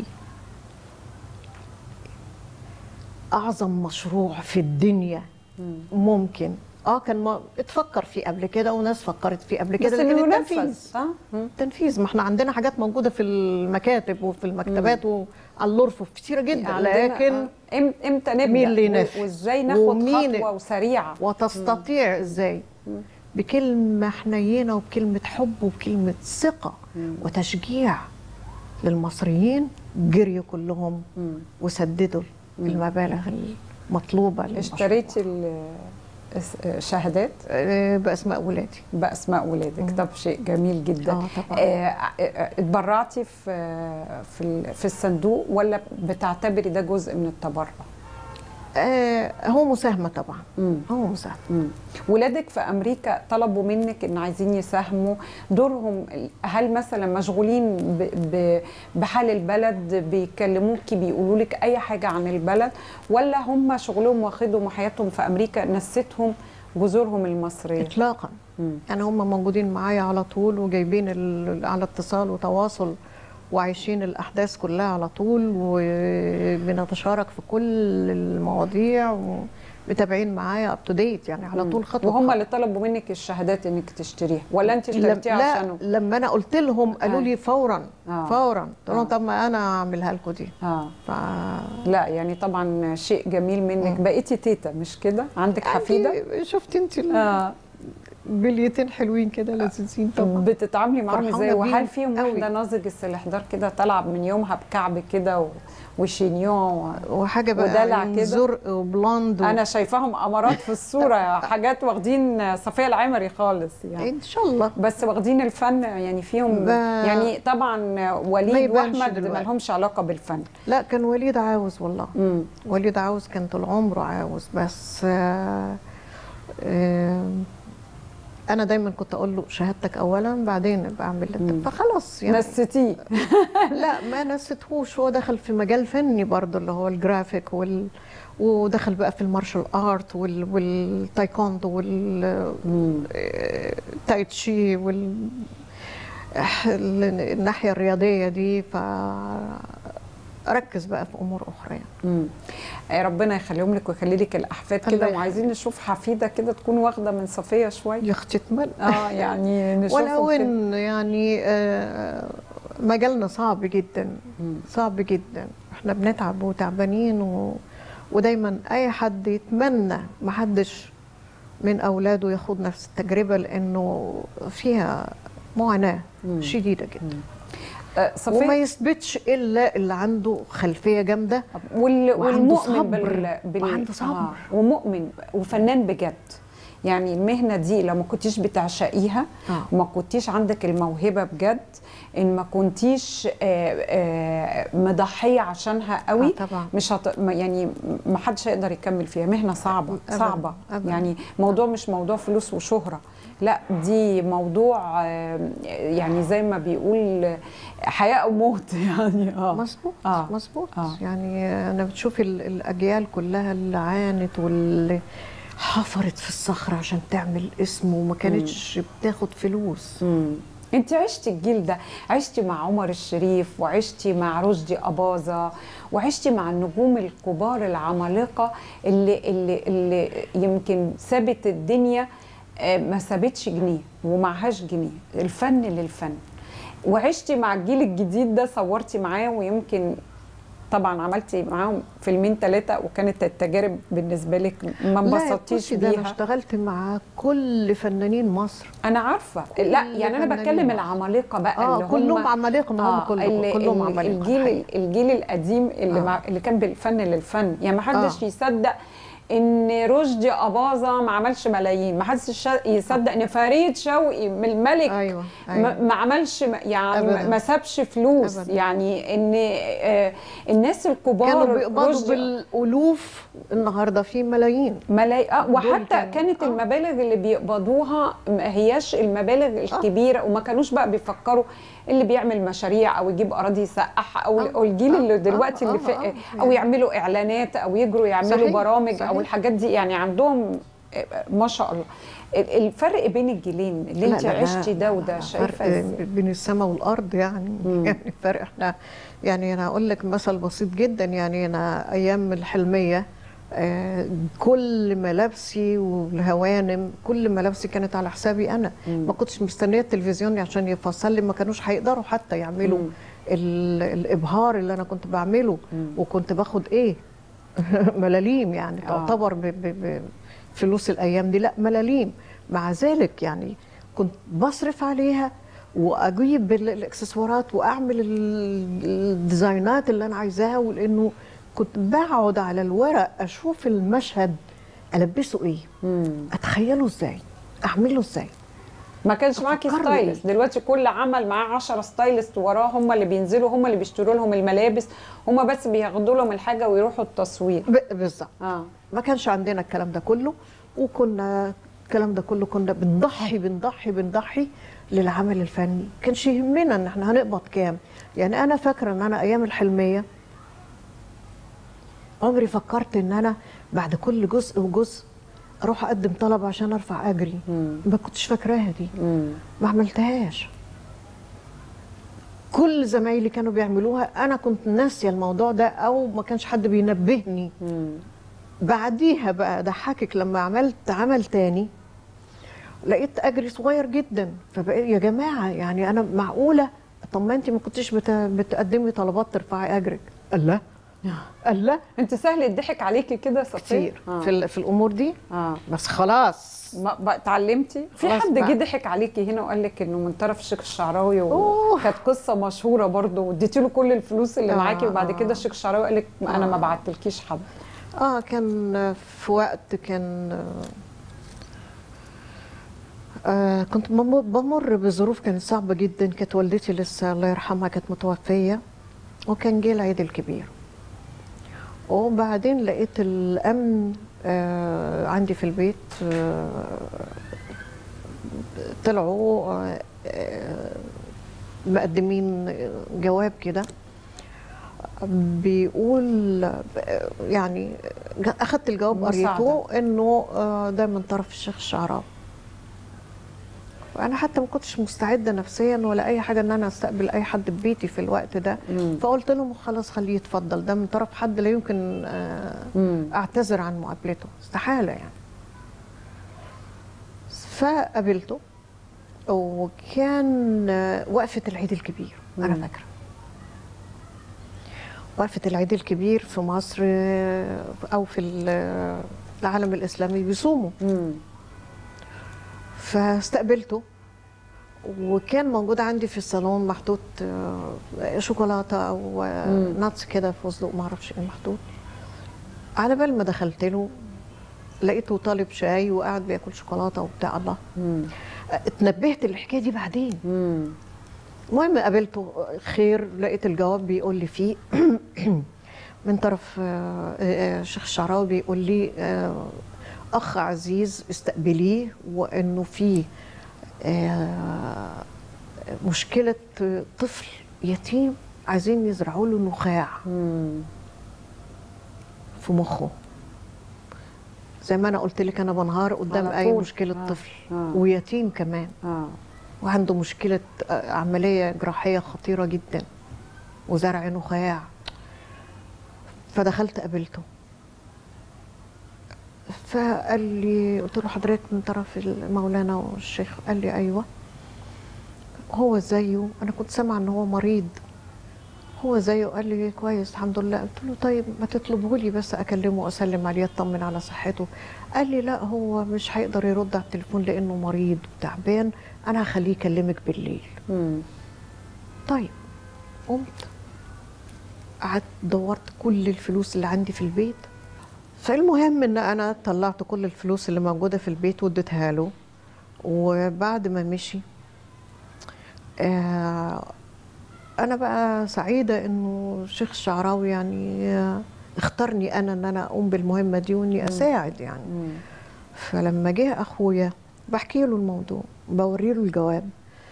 اعظم مشروع في الدنيا ممكن كان اتفكر فيه قبل كده وناس فكرت فيه قبل كده، بس لكن إنه التنفيذ نفذ. التنفيذ، ما احنا عندنا حاجات موجوده في المكاتب وفي المكتبات وعلى الرفوف كتيره جدا، عندنا- لكن امتى نبدا مين اللي ينفذ؟ وازاي ناخد ومين- خطوه وسريعه؟ وتستطيع ازاي؟ بكلمه حنينه وبكلمه حب وبكلمه ثقه وتشجيع للمصريين، جريوا كلهم وسددوا المبالغ المطلوبه للمشروع. اشتريتي الشهادات باسماء ولادي. باسماء ولادك؟ طب شيء جميل جدا. طبعا. اتبرعتي في الصندوق ولا بتعتبري ده جزء من التبرع؟ هو مساهمه طبعا. هو مساهمه. ولادك في امريكا طلبوا منك ان عايزين يساهموا، دورهم هل مثلا مشغولين بحال البلد، بيكلموكي بيقولوا لك اي حاجه عن البلد، ولا هم شغلهم واخدهم وحياتهم في امريكا نستهم جذورهم المصريه؟ اطلاقا. يعني هم موجودين معايا على طول وجايبين على اتصال وتواصل وعايشين الأحداث كلها على طول، وبنتشارك في كل المواضيع ومتابعين معايا اب تو ديت، يعني على طول خطوه. وهم اللي طلبوا منك الشهادات انك تشتريها ولا انت اشتريتيها عشانهم؟ لا، لما انا قلت لهم قالوا لي فورا. فورا قلت لهم طب ما انا اعملها لكم دي. لا يعني طبعا شيء جميل منك. بقيتي تيتا مش كده؟ عندك حفيده؟ شفتي انت بليتين حلوين كده لذيذين طبعا. بتتعاملي معاهم ازاي؟ وهل فيهم واحده ناضج السلحدار كده تلعب من يومها بكعب كده وشينيون وحاجه بقى ودلع كده زرق وبلوند انا شايفاهم امارات في الصوره حاجات واخدين صفيه العمري خالص يعني ان شاء الله، بس واخدين الفن يعني فيهم يعني طبعا وليد واحمد ما لهمش علاقه بالفن. لا كان وليد عاوز والله. وليد عاوز، كان طول عمره عاوز، بس انا دايما كنت اقول له شهادتك اولا بعدين ابقى اعمل لك، فخلاص يعني نستيه. لا ما نستهوش، هو دخل في مجال فني برضه اللي هو الجرافيك ودخل بقى في المارشال ارت والتايكوندو والتايتشي الناحيه الرياضيه دي، اركز بقى في امور اخرى يعني. ربنا يخليهم لك ويخلي لك الاحفاد كده، وعايزين نشوف حفيده كده تكون واخده من صفيه شويه. يا اختي اتمنى. يعني نشوف ولو ان يعني مجالنا صعب جدا. صعب جدا، احنا بنتعب وتعبانين ودايما اي حد يتمنى ما حدش من اولاده ياخد نفس التجربه، لانه فيها معاناه شديده جدا. وما يثبتش الا اللي عنده خلفيه جامده والمؤمن وعنده صبر ومؤمن وفنان بجد. يعني المهنه دي لو ما كنتيش بتعشقيها وما كنتيش عندك الموهبه بجد، ان ما كنتيش مضحيه عشانها قوي، طبعا. مش يعني ما حدش هيقدر يكمل فيها. مهنه صعبه أبداً. صعبه أبداً. يعني موضوع مش موضوع فلوس وشهره، لا دي موضوع يعني زي ما بيقول حياه او موت يعني. مظبوط. مظبوط. يعني انا بتشوفي الاجيال كلها اللي عانت واللي حفرت في الصخر عشان تعمل اسم وما كانتش بتاخد فلوس. انت عشتي الجيل ده، عشتي مع عمر الشريف وعشتي مع رشدي أباظة وعشتي مع النجوم الكبار العمالقه اللي يمكن سابت الدنيا ما سابتش جنيه ومعهاش جنيه. الفن للفن. وعشتي مع الجيل الجديد ده، صورتي معاه ويمكن طبعا عملتي معاهم فيلمين 3 وكانت التجارب بالنسبه لك ما انبسطتيش بيها. انا اشتغلت مع كل فنانين مصر. انا عارفه. لا يعني انا بتكلم العمالقه بقى اللي هم كلهم عمالقه. هم كلهم عمالقه. الجيل القديم اللي كان بالفن للفن. يعني ما حدش يصدق ان رشدي اباظه ما عملش ملايين، ما حدش يصدق ان فريد شوقي من الملك أيوة. ما عملش يعني أبداً. ما سابش فلوس أبداً. يعني ان الناس الكبار كانوا بيقبضوا رشدي بالالوف، النهارده في ملايين. وحتى كانت المبالغ اللي بيقبضوها ما هياش المبالغ الكبيره، وما كانوش بقى بيفكروا اللي بيعمل مشاريع او يجيب اراضي يسقح او الجيل اللي دلوقتي اللي في او يعملوا اعلانات او يجروا يعملوا صحيح. برامج صحيح. او الحاجات دي، يعني عندهم ما شاء الله. الفرق بين الجيلين اللي انت عشتي ده وده شايفه فرق بين السماء والارض يعني. يعني فرق. احنا يعني انا هقول لك مثل بسيط جدا. يعني انا ايام الحلميه كل ملابسي والهوانم كل ملابسي كانت على حسابي انا. ما كنتش مستنيه التلفزيون عشان يفصل لي، ما كانوش هيقدروا حتى يعملوا الابهار اللي انا كنت بعمله. وكنت باخد ملاليم يعني تعتبر فلوس الايام دي، لا ملاليم. مع ذلك يعني كنت بصرف عليها واجيب الاكسسوارات واعمل الديزاينات اللي انا عايزاها، ولانه كنت بقعد على الورق اشوف المشهد البسه ايه، اتخيله ازاي، اعمله ازاي. ما كانش معاكي ستايلست. دلوقتي كل عمل معاه 10 ستايلست وراه، هم اللي بينزلوا، هم اللي بيشتروا لهم الملابس، هم بس بياخدوا لهم الحاجه ويروحوا التصوير. بالظبط. ما كانش عندنا الكلام ده كله، وكنا الكلام ده كله كنا بنضحي للعمل الفني. كانش يهمنا ان احنا هنقبض كام. يعني انا فاكره ان انا ايام الحلميه عمري فكرت ان انا بعد كل جزء وجزء اروح اقدم طلب عشان ارفع اجري. ما كنتش فاكراها دي. ما عملتهاش. كل زمايلي كانوا بيعملوها، انا كنت ناسيه الموضوع ده او ما كانش حد بينبهني. بعديها بقى ضحكك لما عملت عمل تاني لقيت اجري صغير جدا، فبقى يا جماعه يعني انا معقوله؟ طب ما انت ما كنتش بتقدمي طلبات ترفعي اجرك. الله الله، انت سهل يضحك عليكي كده صفية كتير في الامور دي. بس خلاص بقى اتعلمتي. في حد جه ضحك عليكي هنا وقال لك انه من طرف الشيخ الشعراوي، وكانت قصه مشهوره برضه، واديتي له كل الفلوس اللي معاكي، وبعد كده الشيخ الشعراوي قال لك انا ما بعتلكيش حد؟ كان في وقت كان كنت بمر بظروف كانت صعبه جدا. كانت والدتي لسه الله يرحمها كانت متوفيه، وكان جه العيد الكبير، وبعدين لقيت الامن عندي في البيت طلعوا مقدمين جواب كده بيقول، يعني اخذت الجواب قريته انه ده من طرف الشيخ الشعراوي. انا حتى ما كنتش مستعده نفسيا ولا اي حاجه ان انا استقبل اي حد ببيتي في الوقت ده. فقلت لهم خلاص خليه يتفضل، ده من طرف حد لا يمكن اعتذر عن مقابلته، استحاله يعني. فقابلته، وكان وقفه العيد الكبير. انا فاكره وقفه العيد الكبير في مصر او في العالم الاسلامي بيصوموا. فاستقبلته، وكان موجود عندي في الصالون محطوط شوكولاته او ناتس كده، فستق ما اعرفش ايه محطوط. على بال ما دخلت له لقيته طالب شاي وقاعد بياكل شوكولاته وبتاع. الله. اتنبهت الحكايه دي بعدين. المهم قابلته خير، لقيت الجواب بيقول لي فيه من طرف الشيخ الشعراوي بيقول لي اخ عزيز استقبليه، وانه في مشكله طفل يتيم عايزين يزرعوا له نخاع في مخه. زي ما انا قلت لك انا بنهار قدام اي مشكله طفل ويتيم كمان، وعنده مشكله عمليه جراحيه خطيره جدا وزرع نخاع. فدخلت قابلته، فقال لي، قلت له حضرتك من طرف المولانا والشيخ؟ قال لي ايوه. هو زيه؟ انا كنت سامعه ان هو مريض. هو زيه؟ قال لي كويس الحمد لله. قلت له طيب ما تطلبه لي بس اكلمه واسلم عليه اطمن على صحته. قال لي لا هو مش هيقدر يرد على التليفون لانه مريض وتعبان، انا هخليه يكلمك بالليل. طيب. قمت قعدت دورت كل الفلوس اللي عندي في البيت فالمهم ان انا طلعت كل الفلوس اللي موجوده في البيت واديتها له. وبعد ما مشي انا بقى سعيده انه الشيخ الشعراوي يعني اختارني انا ان انا اقوم بالمهمه دي واني اساعد يعني. فلما جه اخويا بحكي له الموضوع، بوري له الجواب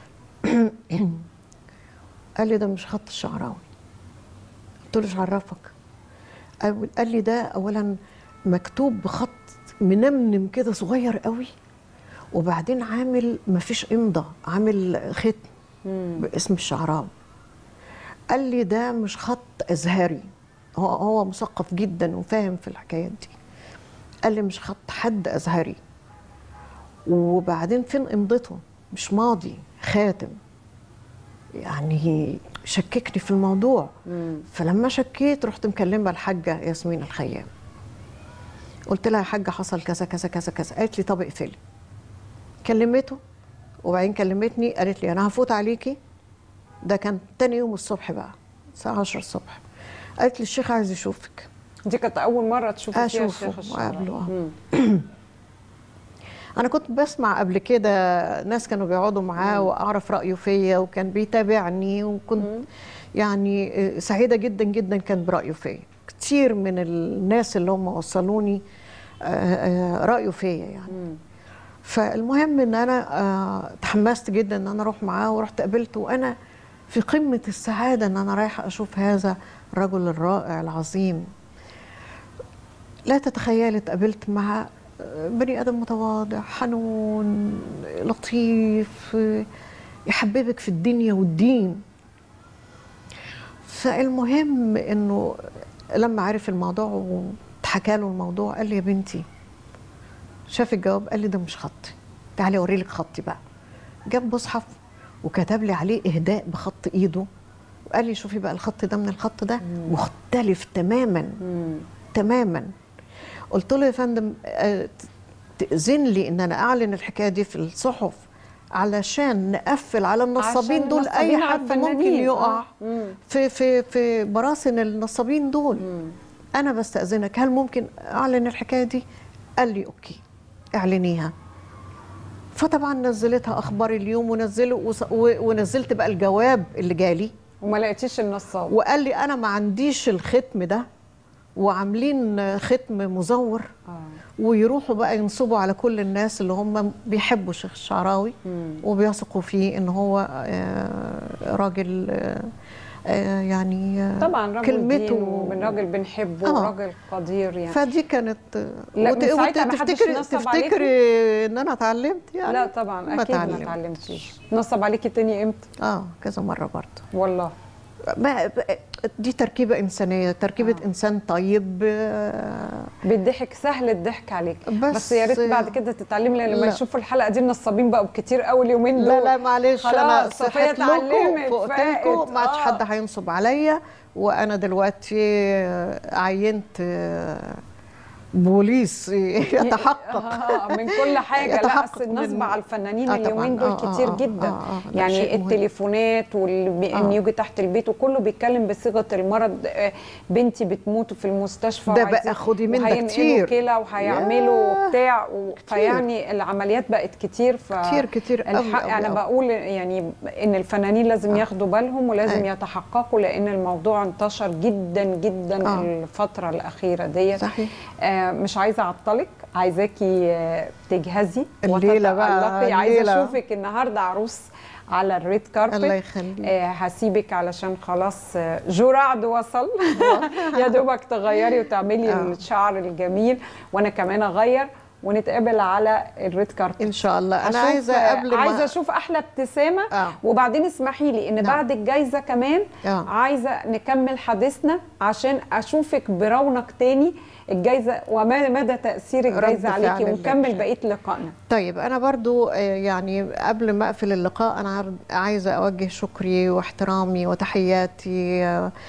قال لي ده مش خط الشعراوي. قلت له ايش عرفك؟ قال لي ده اولا مكتوب بخط منمنم كده صغير قوي، وبعدين عامل مفيش امضه، عامل ختم باسم الشعراوي. قال لي ده مش خط ازهري، هو مثقف جدا وفاهم في الحكايات دي. قال لي مش خط حد ازهري، وبعدين فين امضته؟ مش ماضي، خاتم. يعني شككني في الموضوع. فلما شكيت رحت مكلمه الحاجه ياسمين الخيام، قلت لها يا حاجه حصل كذا كذا كذا كذا. قالت لي طب اقفلي. كلمته وبعدين كلمتني قالت لي انا هفوت عليكي. ده كان تاني يوم الصبح بقى الساعه 10 الصبح. قالت لي الشيخ عايز يشوفك. دي كانت اول مره تشوفي فيها الشيخ اشوفه الشعراوي. وقابله. أنا كنت بسمع قبل كده ناس كانوا بيقعدوا معاه وأعرف رأيه فيا، وكان بيتابعني، وكنت يعني سعيدة جدا جدا كان برأيه فيا. كتير من الناس اللي هم وصلوني رأيه فيا يعني. فالمهم إن أنا تحمست جدا إن أنا أروح معاه، ورحت قابلته وأنا في قمة السعادة إن أنا رايحة أشوف هذا الرجل الرائع العظيم. لا تتخيلي اتقابلت مع بني آدم متواضع حنون لطيف يحببك في الدنيا والدين. فالمهم انه لما عرف الموضوع واتحكى له الموضوع قال لي يا بنتي، شاف الجواب قال لي ده مش خطي، تعالي اوري لك خطي بقى. جاب مصحف وكتب لي عليه اهداء بخط ايده، وقال لي شوفي بقى الخط ده من الخط ده مختلف تماما تماما. قلت له يا فندم تأذن لي ان انا اعلن الحكايه دي في الصحف علشان نقفل على النصابين دول، اي حد ممكن يقع في براسن النصابين دول. انا بستأذنك، هل ممكن اعلن الحكايه دي؟ قال لي اوكي اعلنيها. فطبعا نزلتها اخبار اليوم ونزلت بقى الجواب اللي جالي وما لقيتيش النصاب. وقال لي انا ما عنديش الختم ده، وعاملين ختم مزور ويروحوا بقى ينصبوا على كل الناس اللي هم بيحبوا الشيخ الشعراوي وبيثقوا فيه ان هو راجل يعني طبعا راجل كلمته ومن راجل بنحبه وراجل قدير يعني. فدي كانت تفتكري ان انا اتعلمت يعني؟ لا طبعا اكيد ما اتعلمتيش. نصب عليكي تاني امتى؟ كذا مره برضه والله. دي تركيبة إنسانية، تركيبة إنسان طيب بيضحك، سهل الضحك عليك. بس يا ريت بعد كده تتعلمي، لان لما يشوفوا الحلقة دي النصابين بقوا كتير قوي اليومين دول. لا معلش، أنا صفية اتعلمت فقلتلكوا ما عادش حد هينصب عليا. وأنا دلوقتي عينت بوليس يتحقق من كل حاجه. لا اصل النصب على الفنانين اليومين دول كتير جدا يعني التليفونات ان يجي تحت البيت وكله بيتكلم بصيغه المرض. بنتي بتموت في المستشفى، ده بقى خدي من ده كتير كلى وهيعملوا بتاع فيعني العمليات بقت كتير. كتير الحق انا بقول يعني ان الفنانين لازم ياخدوا بالهم ولازم يتحققوا، لان الموضوع انتشر جدا جدا الفتره الاخيره ديت. صحيح. مش عايزه اعطلك، عايزاكي تجهزي الليله بقى. عايزه اشوفك النهارده عروس على الريد كاربت. الله يخليك. هسيبك علشان خلاص جرعد وصل. يا دوبك تغيري وتعملي الشعر الجميل وانا كمان اغير ونتقابل على الريد كاربت ان شاء الله. انا عايزه اشوف احلى ابتسامه. وبعدين اسمحي لي ان بعد الجايزه كمان عايزه نكمل حديثنا عشان اشوفك برونق تاني الجايزه وما مدى تاثير الجايزه عليكي، ونكمل بقيه لقائنا. طيب انا برضو يعني قبل ما اقفل اللقاء انا عايزه اوجه شكري واحترامي وتحياتي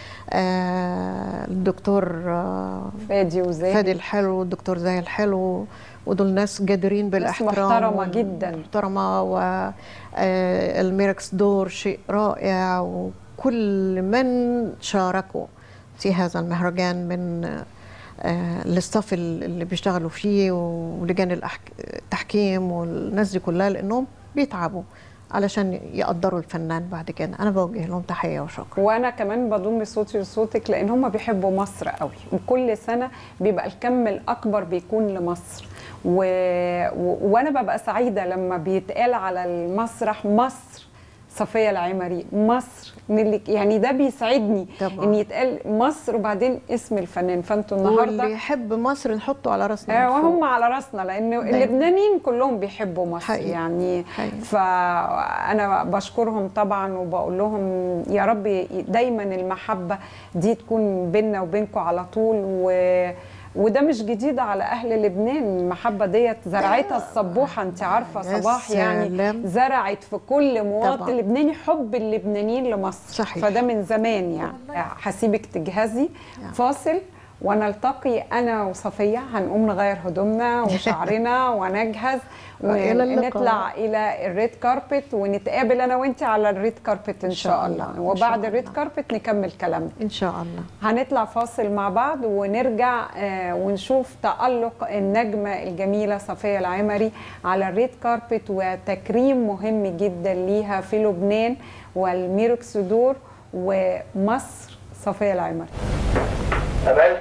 الدكتور فادي الحلو والدكتور زاهي الحلو، ودول ناس جادرين بالاحترام، محترمه جدا، محترمه. والميركس دور شيء رائع، وكل من شاركوا في هذا المهرجان من للصف اللي بيشتغلوا فيه ولجان التحكيم والناس دي كلها، لانهم بيتعبوا علشان يقدروا الفنان بعد كده. انا بوجه لهم تحيه وشكر. وانا كمان بضم صوتي لصوتك، لان هم بيحبوا مصر قوي، وكل سنه بيبقى الكم الاكبر بيكون لمصر. وانا ببقى سعيده لما بيتقال على المسرح مصر صفية العمري، مصر نيلي، يعني ده بيسعدني ان يتقال مصر وبعدين اسم الفنان. فانتوا النهارده واللي يحب مصر نحطه على راسنا. وهم على راسنا، لان اللبنانيين كلهم بيحبوا مصر حقيقي. يعني حقيقي. فانا بشكرهم طبعا وبقول لهم يا رب دايما المحبه دي تكون بيننا وبينكم على طول. وده مش جديد على اهل لبنان، المحبه ديت زرعتها الصبوحه، انت عارفه صباح يعني زرعت في كل مواطن لبناني حب اللبنانيين لمصر. صحيح. فده من زمان يعني. هسيبك تجهزي فاصل ونلتقي انا وصفيه، هنقوم نغير هدومنا وشعرنا ونجهز ونطلع الى الريد كاربت ونتقابل انا وانت على الريد كاربت ان شاء الله. وبعد الريد كاربت نكمل كلامنا ان شاء الله. هنطلع فاصل مع بعض ونرجع ونشوف تألق النجمه الجميله صفيه العمري على الريد كاربت، وتكريم مهم جدا ليها في لبنان والميركسدور ومصر صفيه العمري. أمال؟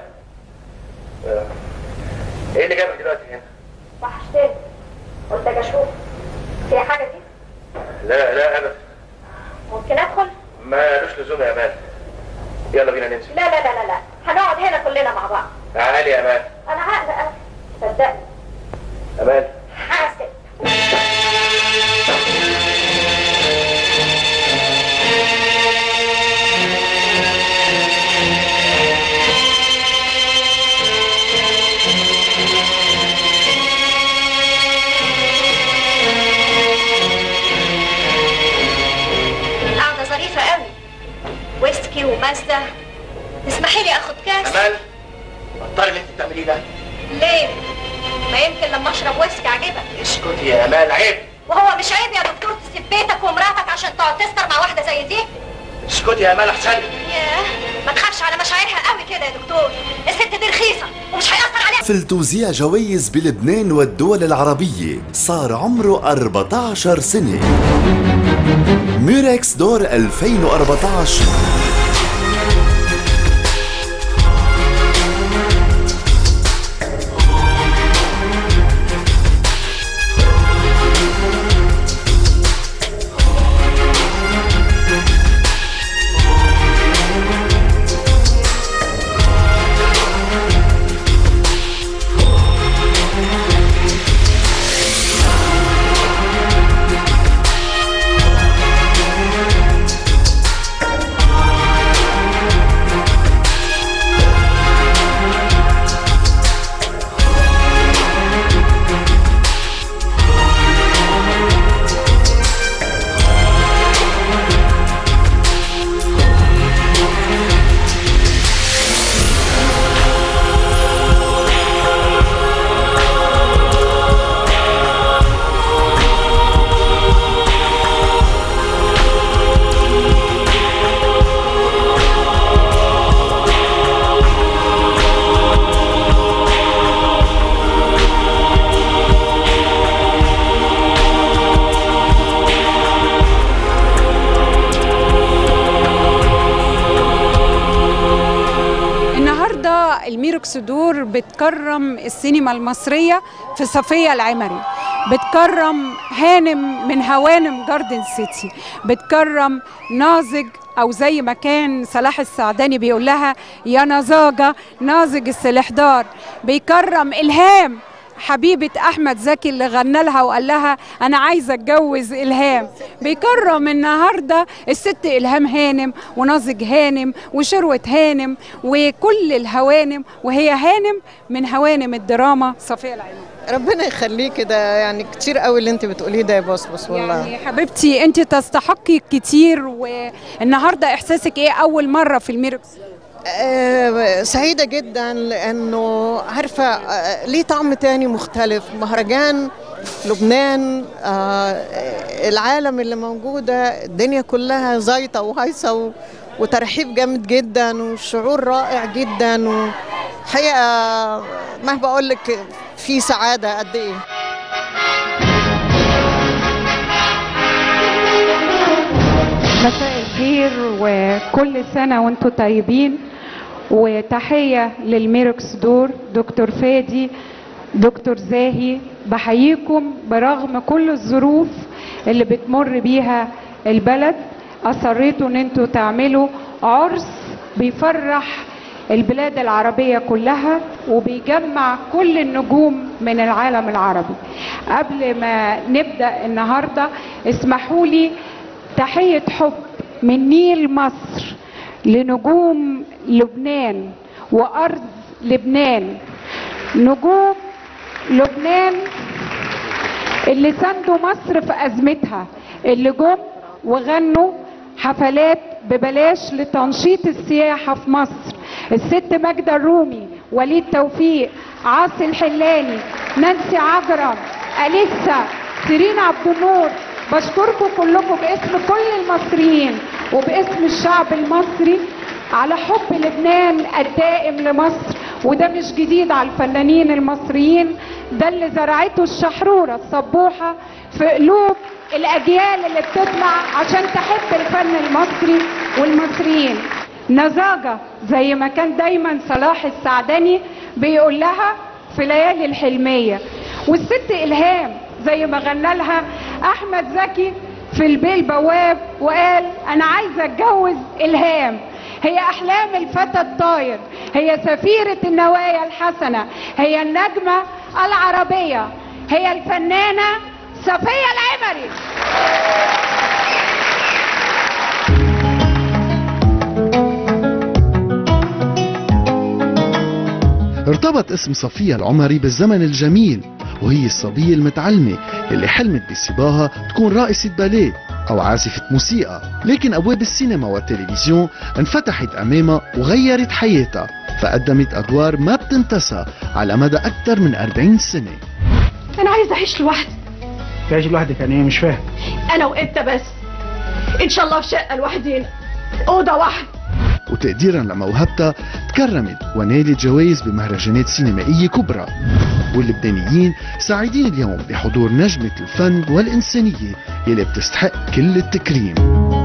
إيه اللي جابك دلوقتي هنا؟ وحشتني، قلت أجي أشوف في حاجة دي؟ لا أبدا. ممكن أدخل؟ مالوش لزوم يا أمال. يلا بينا ننزل. لا لا لا لا، هنقعد هنا كلنا مع بعض. تعالي يا أمال. أنا عاقلة صدقني. أمال. حاسب. ويسكي ومازدا. تسمحي لي اخد كاس؟ امال بطلي اللي انت بتعمليه ده. ليه؟ ما يمكن لما اشرب ويسكي عجبك. اسكتي يا امال، عيب. وهو مش عيب يا دكتور تسيب بيتك ومراتك عشان تقعد تسكر مع واحده زي دي؟ اسكتي يا امال احسن. ياه، ما تخافش على مشاعرها قوي كده يا دكتور، الست دي رخيصه ومش هيأثر عليها. في توزيع جوائز بلبنان والدول العربية صار عمره 14 سنة. ميركس دور 2014. الميركسدور بتكرم السينما المصرية في صفية العمري، بتكرم هانم من هوانم جاردن سيتي، بتكرم ناضج أو زي ما كان صلاح السعداني بيقول لها يا نزاجة ناضج السلحدار، بيكرم إلهام حبيبة أحمد زكي اللي غنى لها وقال لها أنا عايزة أتجوز إلهام، بيكرم النهاردة الست إلهام هانم وناضج هانم وشروة هانم وكل الهوانم، وهي هانم من هوانم الدراما صفية العمري. ربنا يخليكي، ده يعني كتير قوي اللي انت بتقوليه ده يا بصبص والله. يعني حبيبتي انت تستحقي كتير. والنهارده احساسك ايه اول مره في الميركس؟ سعيدة جدا لأنه عارفة ليه طعم تاني مختلف. مهرجان لبنان، العالم اللي موجودة، الدنيا كلها زيطة وهيصة وترحيب جامد جدا وشعور رائع جدا حقيقة ما بقول لك في سعادة قد ايه. مساء الخير وكل سنة وانتم طيبين، وتحية للميركس دور، دكتور فادي، دكتور زاهي، بحييكم برغم كل الظروف اللي بتمر بيها البلد. أصريتوا ان انتوا تعملوا عرس بيفرح البلاد العربية كلها وبيجمع كل النجوم من العالم العربي. قبل ما نبدأ النهاردة اسمحوا لي تحية حب من نيل مصر لنجوم لبنان وأرض لبنان، نجوم لبنان اللي ساندوا مصر في أزمتها، اللي جم وغنوا حفلات ببلاش لتنشيط السياحة في مصر. الست ماجدة الرومي، وليد توفيق، عاصي الحلاني، نانسي عجرم، أليسا، سيرين عبد النور. بشكركم كلكم باسم كل المصريين وباسم الشعب المصري على حب لبنان الدائم لمصر. وده مش جديد على الفنانين المصريين، ده اللي زرعته الشحرورة الصبوحة في قلوب الأجيال اللي بتطلع عشان تحب الفن المصري والمصريين. نزاجة زي ما كان دايما صلاح السعدني بيقول لها في ليالي الحلمية، والست إلهام زي ما غنى لها أحمد زكي في البيه البواب وقال أنا عايزة أتجوز إلهام. هي أحلام الفتى الطاير، هي سفيرة النوايا الحسنة، هي النجمة العربية، هي الفنانة صفية العمري. ارتبط اسم صفية العمري بالزمن الجميل، وهي الصبية المتعلمة اللي حلمت بصباها تكون رائسة باليه أو عازفة موسيقى، لكن أبواب السينما والتلفزيون انفتحت أمامها وغيرت حياتها، فقدمت أدوار ما بتنتسى على مدى أكثر من 40 سنة. أنا عايزة أعيش لوحدي. تعيش لوحدك يعني ايه؟ مش فاهم. أنا وأنت بس، إن شاء الله في شقة لوحدينا، أوضة واحدة. وتقديرا لموهبتها تكرمت ونالت جوائز بمهرجانات سينمائية كبرى، واللبنانيين سعيدين اليوم بحضور نجمة الفن والإنسانية يلي بتستحق كل التكريم.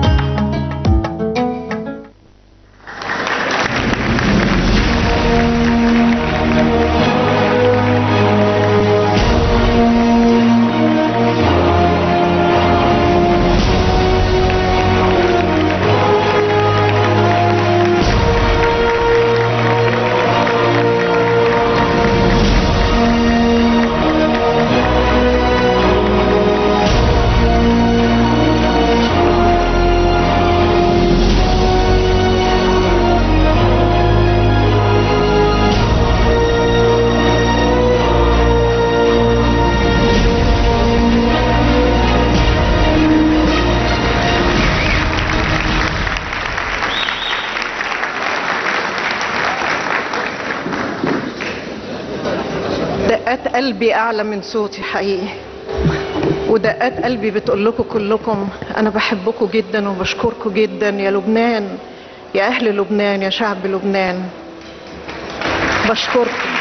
دقات قلبي أعلى من صوتي حقيقي، ودقات قلبي بتقول لكم كلكم أنا بحبكم جدا وبشكركم جدا يا لبنان، يا أهل لبنان، يا شعب لبنان، بشكركم.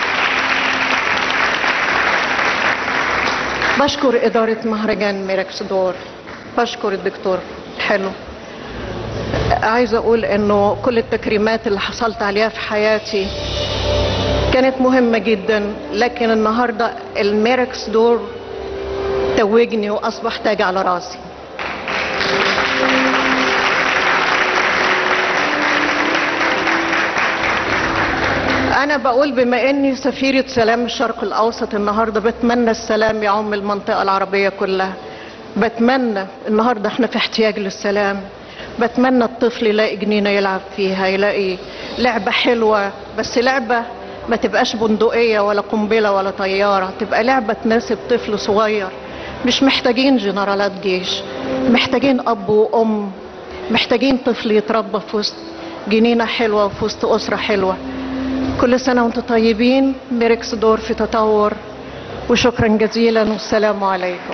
بشكر إدارة مهرجان ميركس دور، بشكر الدكتور حلو. عايزة أقول إنه كل التكريمات اللي حصلت عليها في حياتي كانت مهمة جدا، لكن النهاردة الميركس دور توجني وأصبح تاج على راسي. أنا بقول بما إني سفيرة سلام الشرق الأوسط النهاردة بتمنى السلام يعم المنطقة العربية كلها. بتمنى النهاردة احنا في احتياج للسلام. بتمنى الطفل يلاقي جنينة يلعب فيها، يلاقي لعبة حلوة، بس لعبة ما تبقاش بندقية ولا قنبلة ولا طيارة، تبقى لعبة تناسب طفل صغير. مش محتاجين جنرالات جيش، محتاجين أب وأم، محتاجين طفل يتربى في وسط جنينة حلوة وفي وسط أسرة حلوة. كل سنة وانتم طيبين. ميركس دور في تطور، وشكرا جزيلا والسلام عليكم.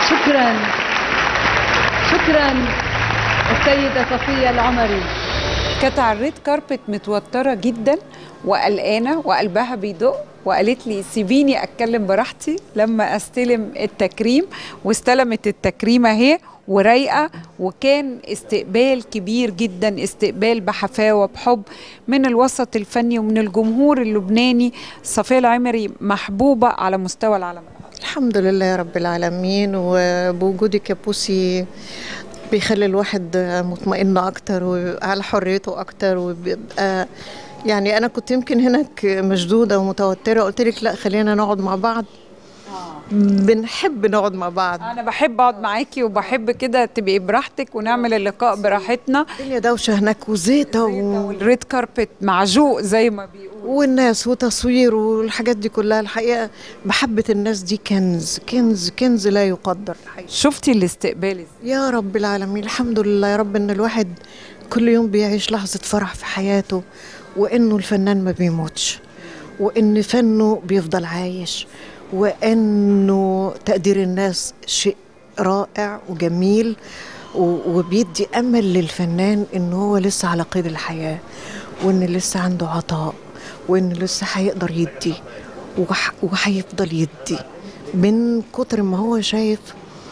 شكرا السيدة صفية العمري. كانت على الريد كاربت متوترة جدا وقلقانة وقلبها بيدق، وقالت لي سيبيني أتكلم براحتي لما أستلم التكريم، واستلمت التكريم اهي ورايقة، وكان استقبال كبير جدا، استقبال بحفاوة بحب من الوسط الفني ومن الجمهور اللبناني. صفية العمري محبوبة على مستوى العالم. الحمد لله يا رب العالمين، وبوجودك يا بوسي بيخلي الواحد مطمئن اكتر وعلى حريته اكتر، وبيبقى يعني انا كنت يمكن هناك مشدوده ومتوتره، قلت لك لا خلينا نقعد مع بعض. بنحب نقعد مع بعض. انا بحب اقعد معاكي وبحب كده تبقي براحتك ونعمل اللقاء براحتنا. الدنيا دوشه هناك وزيطه والريد كاربت معجوق زي ما بيقولوا، والناس وتصوير والحاجات دي كلها. الحقيقه محبه الناس دي كنز كنز كنز لا يقدر. شفتي الاستقبال ازاي؟ يا رب العالمين، الحمد لله يا رب ان الواحد كل يوم بيعيش لحظه فرح في حياته، وانه الفنان ما بيموتش، وان فنه بيفضل عايش، وانه تقدير الناس شيء رائع وجميل، وبيدي امل للفنان ان هو لسه على قيد الحياه، وان لسه عنده عطاء، وان لسه هيقدر يدي وهيفضل يدي من كتر ما هو شايف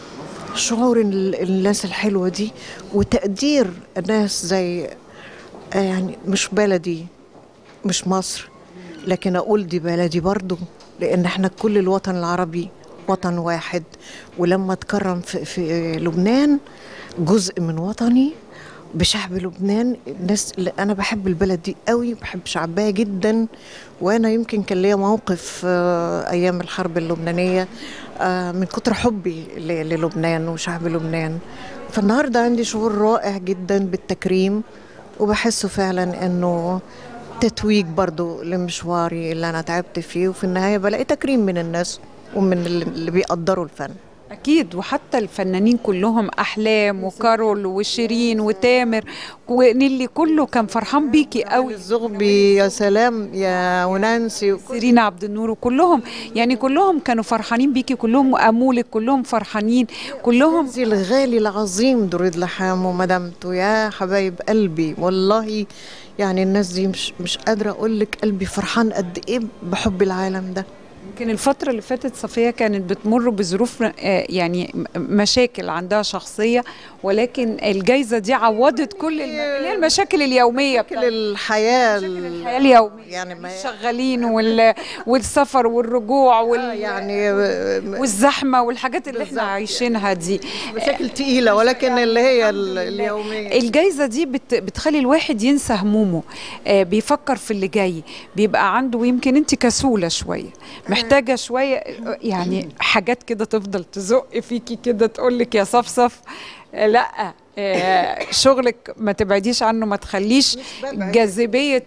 شعور الناس الحلوه دي وتقدير الناس. زي يعني مش بلدي، مش مصر، لكن اقول دي بلدي برضو، لان احنا كل الوطن العربي وطن واحد. ولما اتكرم في لبنان جزء من وطني بشعب لبنان. الناس اللي انا بحب البلد دي قوي، بحب شعبها جدا. وانا يمكن كان ليا موقف ايام الحرب اللبنانيه من كتر حبي للبنان وشعب لبنان. فالنهارده عندي شعور رائع جدا بالتكريم، وبحسه فعلا انه تتويج برضو لمشواري اللي أنا تعبت فيه، وفي النهاية بلاقي تكريم من الناس ومن اللي بيقدروا الفن. أكيد، وحتى الفنانين كلهم أحلام وكارول وشيرين وتامر ونيلي كله كان فرحان بيكي قوي. الزغبي يا سلام يا ونانسي سيرين عبد النور، وكلهم يعني كلهم كانوا فرحانين بيكي، كلهم أمولك، كلهم فرحانين، كلهم. زي الغالي العظيم دريد لحام ومدامته يا حبايب قلبي، والله يعني الناس دي مش قادرة أقول لك قلبي فرحان قد إيه بحب العالم ده. يمكن الفترة اللي فاتت صفية كانت بتمر بظروف يعني مشاكل عندها شخصية، ولكن الجايزة دي عوضت كل المشاكل اليومية، مشاكل الحياة اليومية، يعني الشغالين والسفر والرجوع يعني والزحمة والحاجات اللي احنا عايشينها دي، مشاكل تقيلة، ولكن اللي هي اليومية. الجايزة دي بتخلي الواحد ينسى همومه، بيفكر في اللي جاي، بيبقى عنده، ويمكن انت كسولة شوية، محتاجة شوية يعني حاجات كده تفضل تزق فيكي كده تقولك يا صفصف لا شغلك ما تبعديش عنه، ما تخليش جاذبية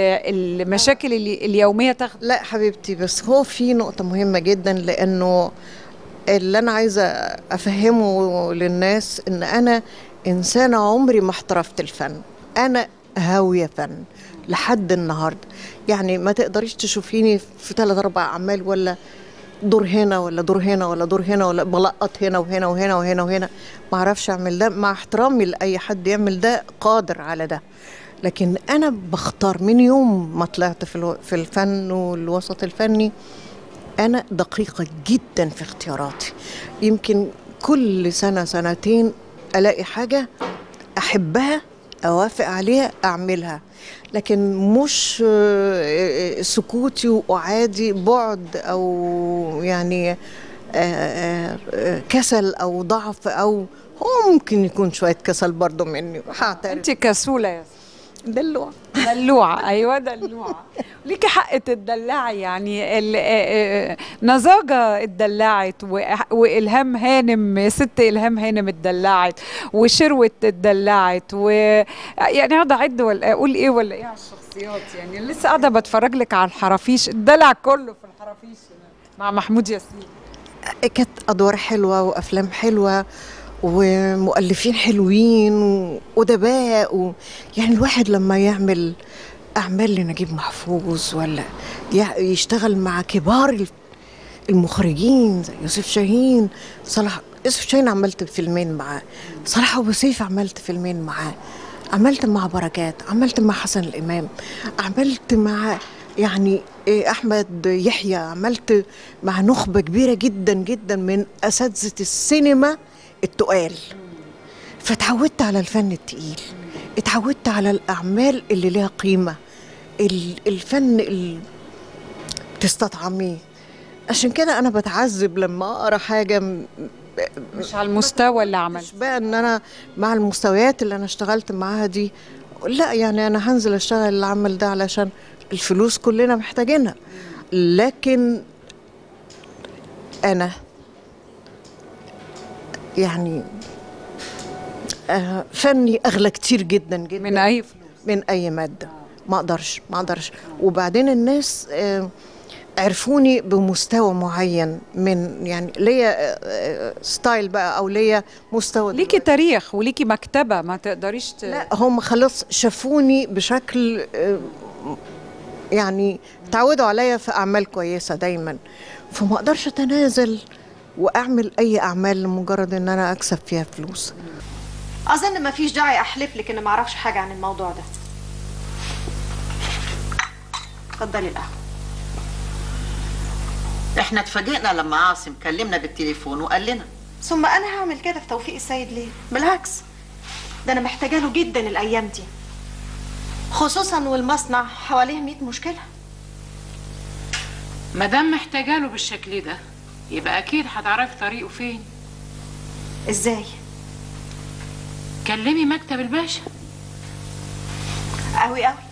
المشاكل اليومية تاخد. لا حبيبتي، بس هو في نقطة مهمة جدا، لأنه اللي أنا عايزة أفهمه للناس إن أنا إنسانة عمري ما احترفت الفن، أنا هاوية فن لحد النهاردة. يعني ما تقدريش تشوفيني في 3-4 أعمال ولا دور هنا ولا دور هنا ولا دور هنا ولا بلقط هنا وهنا وهنا وهنا وهنا، ما اعرفش اعمل ده، مع احترامي لاي حد يعمل ده قادر على ده. لكن انا بختار من يوم ما طلعت في الفن والوسط الفني، انا دقيقة جدا في اختياراتي. يمكن كل سنة سنتين الاقي حاجة احبها اوافق عليها اعملها، لكن مش سكوتي وقعادي بعد او يعني كسل او ضعف، او هو ممكن يكون شويه كسل برضو مني. انت كسوله يا دلوعه دلوعه، ايوه دلوعه، ليكي حق تدلعي، يعني نزاجه اتدلعت، والهام هانم، ست الهام هانم اتدلعت، وشروت اتدلعت، يعني اقعد اعد ولا اقول ايه ولا ايه على الشخصيات. يعني لسه قاعده بتفرج لك على الحرافيش، الدلع كله في الحرافيش مع محمود ياسين. كانت ادوار حلوه وافلام حلوه ومؤلفين حلوين وأدباء يعني الواحد لما يعمل أعمال لنجيب محفوظ ولا يشتغل مع كبار المخرجين زي يوسف شاهين، يوسف شاهين عملت فيلمين معاه، صلاح أبو سيف عملت فيلمين معاه، عملت مع بركات، عملت مع حسن الإمام، عملت مع يعني أحمد يحيى، عملت مع نخبة كبيرة جدا جدا من أساتذة السينما التقال. فتعودت على الفن التقيل، اتعودت على الأعمال اللي لها قيمة، الفن اللي تستطعميه. عشان كده أنا بتعذب لما أقرأ حاجة مش على المستوى اللي عملت. مش بقى ان انا مع المستويات اللي انا اشتغلت معاها دي، لا يعني انا هنزل اشتغل العمل ده علشان الفلوس كلنا محتاجينها، لكن انا يعني فني اغلى كتير جدا جدا من اي فلوس، من اي مادة. ما اقدرش. وبعدين الناس عرفوني بمستوى معين، من يعني ليا ستايل بقى، او ليا مستوى، ليكي تاريخ وليكي مكتبة ما تقدريش لا هم خلاص شافوني بشكل يعني تعودوا عليا في اعمال كويسة دايما، فما اقدرش اتنازل واعمل اي اعمال لمجرد ان انا اكسب فيها فلوس. اظن ما فيش داعي احلف لك ان ما اعرفش حاجة عن الموضوع ده. اتفضلي القهوة. احنا اتفاجئنا لما عاصم كلمنا بالتليفون وقال لنا. ثم انا هعمل كده في توفيق السيد ليه؟ بالعكس، ده انا محتاجه له جدا الايام دي، خصوصا والمصنع حواليه 100 مشكله. ما دام محتاجه له بالشكل ده يبقى اكيد هتعرفي طريقه فين. ازاي؟ كلمي مكتب الباشا. قوي قوي.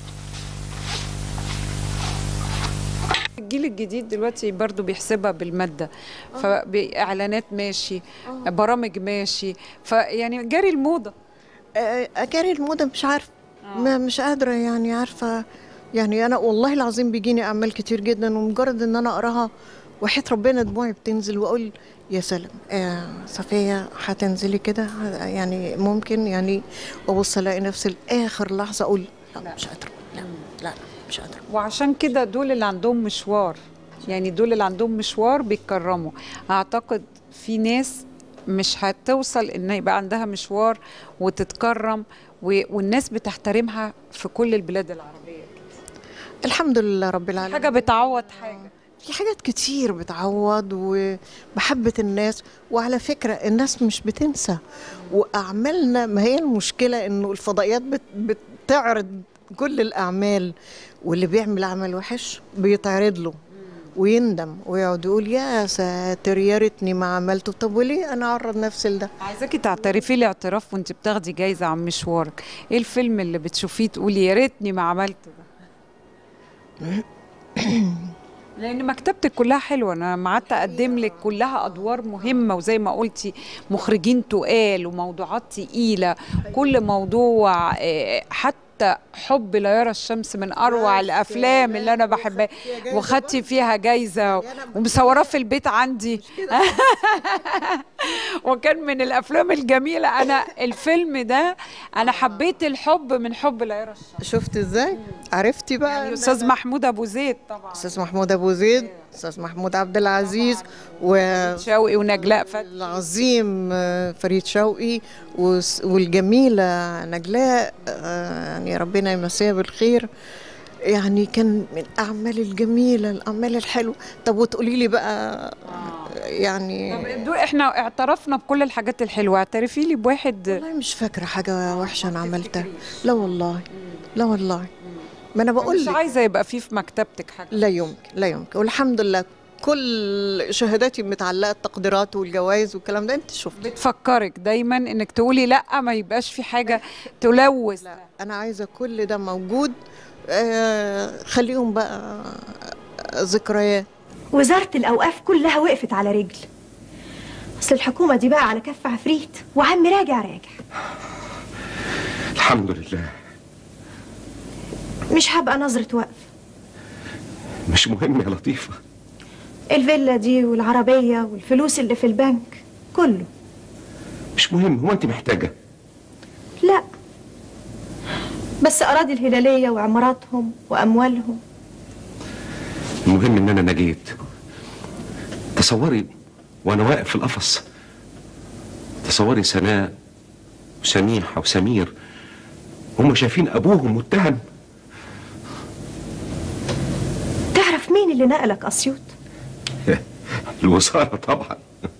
الجيل الجديد دلوقتي برضو بيحسبها بالمادة، فبإعلانات ماشي، برامج ماشي، فيعني جاري الموضة. جاري الموضة مش عارفة، مش قادرة يعني، عارفة يعني. أنا والله العظيم بيجيني أعمال كتير جدا، ومجرد إن أنا أقراها وحياة ربنا دموعي بتنزل، وأقول يا سلام صفية هتنزلي كده يعني، ممكن يعني، وأبص ألاقي نفسي لآخر لحظة أقول لا مش قادرة، لا مش قادرة. وعشان كده دول اللي عندهم مشوار، يعني دول اللي عندهم مشوار بيتكرموا. اعتقد في ناس مش هتوصل ان يبقى عندها مشوار وتتكرم، والناس بتحترمها في كل البلاد العربية. الحمد لله رب العالمين. حاجة بتعوض حاجة، في حاجات كتير بتعوض، ومحبة الناس. وعلى فكرة الناس مش بتنسى، وأعمالنا ما هي المشكلة إنه الفضائيات بتعرض كل الأعمال، واللي بيعمل عمل وحش بيتعرض له ويندم ويقعد يقول يا ساتر يا ريتني ما عملته. طب وليه أنا أعرض نفسي لده؟ عايزاكي تعترفي لي اعتراف وانت بتاخدي جايزة عن مشوارك. ايه الفيلم اللي بتشوفيه تقولي يا ريتني ما عملت ده؟ لان مكتبتك كلها حلوه، انا قعدت اقدم لك كلها ادوار مهمه، وزي ما قلتي مخرجين تقال وموضوعات تقيله، كل موضوع حتى حب لا يرى الشمس من اروع الافلام اللي انا بحبها، وخدتي فيها جايزه ومصوراه في البيت عندي. وكان من الافلام الجميله. انا الفيلم ده انا حبيت الحب من حب لا يرى الشمس. شفت ازاي؟ عرفتي بقى يعني استاذ محمود ابو زيد طبعا، استاذ محمود ابو زيد، استاذ محمود عبد العزيز، شوقي ونجلاء فتحي العظيم فريد شوقي، والجميله نجلاء يعني ربنا يمسيها بالخير. يعني كان من الاعمال الجميله، الاعمال الحلوه. طب وتقولي لي بقى يعني طب احنا اعترفنا بكل الحاجات الحلوه، اعترفي لي بواحد. والله مش فاكره حاجه وحشه انا عملتها، لا والله، لا والله. ما انا بقول مش عايزه يبقى في مكتبتك حاجه. لا يمكن، لا يمكن. والحمد لله كل شهاداتي متعلقه التقديرات والجوائز والكلام ده. انت شفت بتفكرك دايما انك تقولي لا ما يبقاش في حاجه تلوث. لا انا عايزه كل ده موجود، خليهم بقى ذكريات. وزارة الأوقاف كلها وقفت على رجل، أصل الحكومة دي بقى على كف عفريت، وعم راجع. الحمد لله. مش هبقى نظرة وقف. مش مهم يا لطيفة، الفيلا دي والعربية والفلوس اللي في البنك كله مش مهم. هو أنت محتاجة؟ لا، بس أراضي الهلالية وعماراتهم وأموالهم. المهم إن أنا نجيت. تصوري وأنا واقف في القفص، تصوري سناء وسميحة وسمير هم شايفين ابوهم متهم. تعرف مين اللي نقلك اسيوط؟ الوزارة طبعا.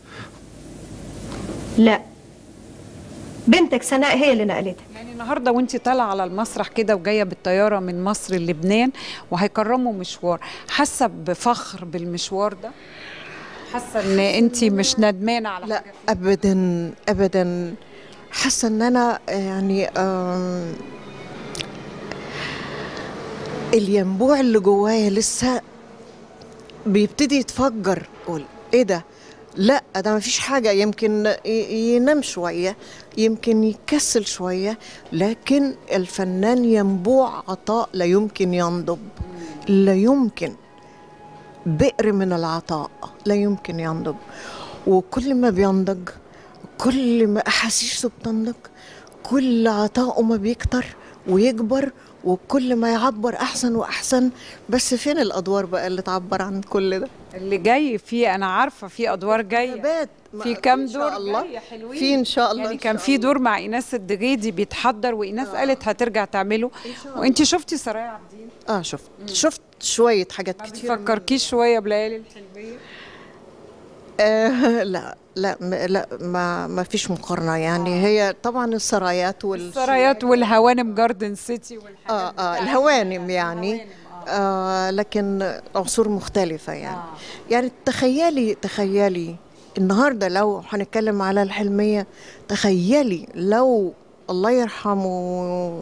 لا، بنتك سناء هي اللي نقلتها. يعني النهارده وانت طالعه على المسرح كده وجايه بالطياره من مصر للبنان وهيكرموا مشوار، حاسه بفخر بالمشوار ده؟ حاسه ان انت مش ندمانه على لا حاجه؟ ابدا ابدا، حاسه ان انا يعني الينبوع اللي جوايا لسه بيبتدي يتفجر. قول ايه ده؟ لا ده مفيش حاجة، يمكن ينام شوية، يمكن يكسل شوية، لكن الفنان ينبوع عطاء لا يمكن ينضب، لا يمكن، بئر من العطاء لا يمكن ينضب. وكل ما بينضج، كل ما أحاسيسه بتنضج، كل عطاؤه ما بيكتر ويكبر، وكل ما يعبر أحسن وأحسن. بس فين الأدوار بقى اللي تعبر عن كل ده؟ اللي جاي فيه انا عارفه في ادوار جايه، في كام دور جايه حلوين في ان شاء الله. يعني كان في دور مع ايناس الدغيدي بيتحضر، وايناس قالت هترجع تعمله. وانت شفتي سرايا عابدين؟ شفت شويه حاجات كتير. ما بتفكركيش شويه بليالي الحلميه؟ لا لا لا، ما فيش مقارنه يعني. هي طبعا السرايات والهوانم جاردن سيتي والحاجات الهوانم يعني لكن عصور مختلفة يعني. يعني تخيلي النهاردة لو هنتكلم على الحلمية، تخيلي لو الله يرحمه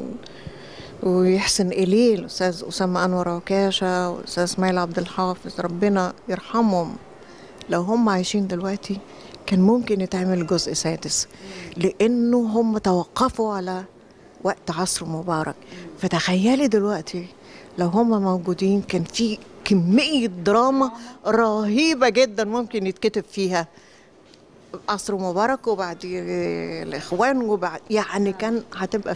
ويحسن إليه الأستاذ أسامة أنور عكاشة والأستاذ إسماعيل عبد الحافظ ربنا يرحمهم، لو هم عايشين دلوقتي كان ممكن يتعمل جزء سادس، لأنه هم توقفوا على وقت عصر مبارك. فتخيلي دلوقتي لو هم موجودين كان في كمية دراما رهيبة جدا ممكن يتكتب فيها. عصر مبارك وبعد الإخوان وبعد، يعني كان هتبقى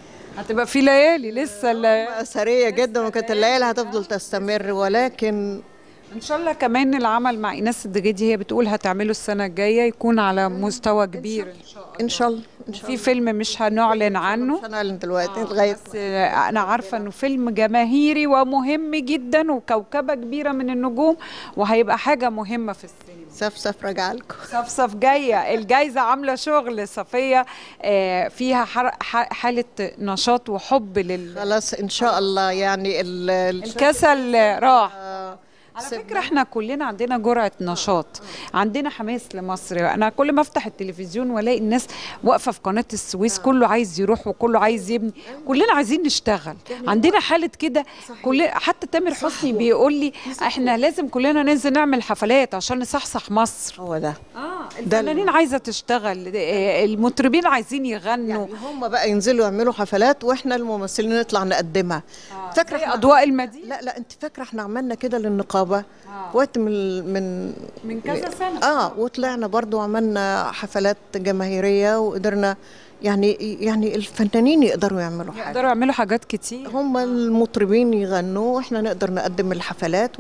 في ليالي، لسه الليالي أثرية جدا، وكانت الليالي هتفضل تستمر. ولكن ان شاء الله كمان العمل مع ايناس الدغيدي هي بتقول هتعمله السنه الجايه يكون على مستوى كبير ان شاء الله. في فيلم مش هنعلن عنه، مش هنعلن دلوقتي لغايه بس انا عارفه انه فيلم جماهيري ومهم جدا وكوكبه كبيره من النجوم، وهيبقى حاجه مهمه في السينما. صفصف راجعه لكم، صفصف جايه. الجايزه عامله شغل صفيه فيها حاله نشاط وحب خلاص ان شاء الله. يعني الكسل راح. على فكرة احنا كلنا عندنا جرعة نشاط، عندنا حماس لمصر. انا كل ما افتح التلفزيون والاقي الناس واقفة في قناة السويس، كله عايز يروح وكله عايز يبني، كلنا عايزين نشتغل، عندنا حالة كده. حتى تامر حسني بيقول لي احنا لازم كلنا ننزل نعمل حفلات عشان نصحصح مصر. هو ده الفنانين عايزة تشتغل، المطربين عايزين يغنوا، يعني هم بقى ينزلوا يعملوا حفلات واحنا الممثلين نطلع نقدمها. فاكرة أضواء المدينة؟ لا انت فاكرة احنا عملنا كده للنقابة وقت من كذا سنة. وطلعنا برضو عملنا حفلات جماهيرية وقدرنا يعني الفنانين يقدروا يعملوا حاجات كتير. هم المطربين يغنوا واحنا نقدر نقدم الحفلات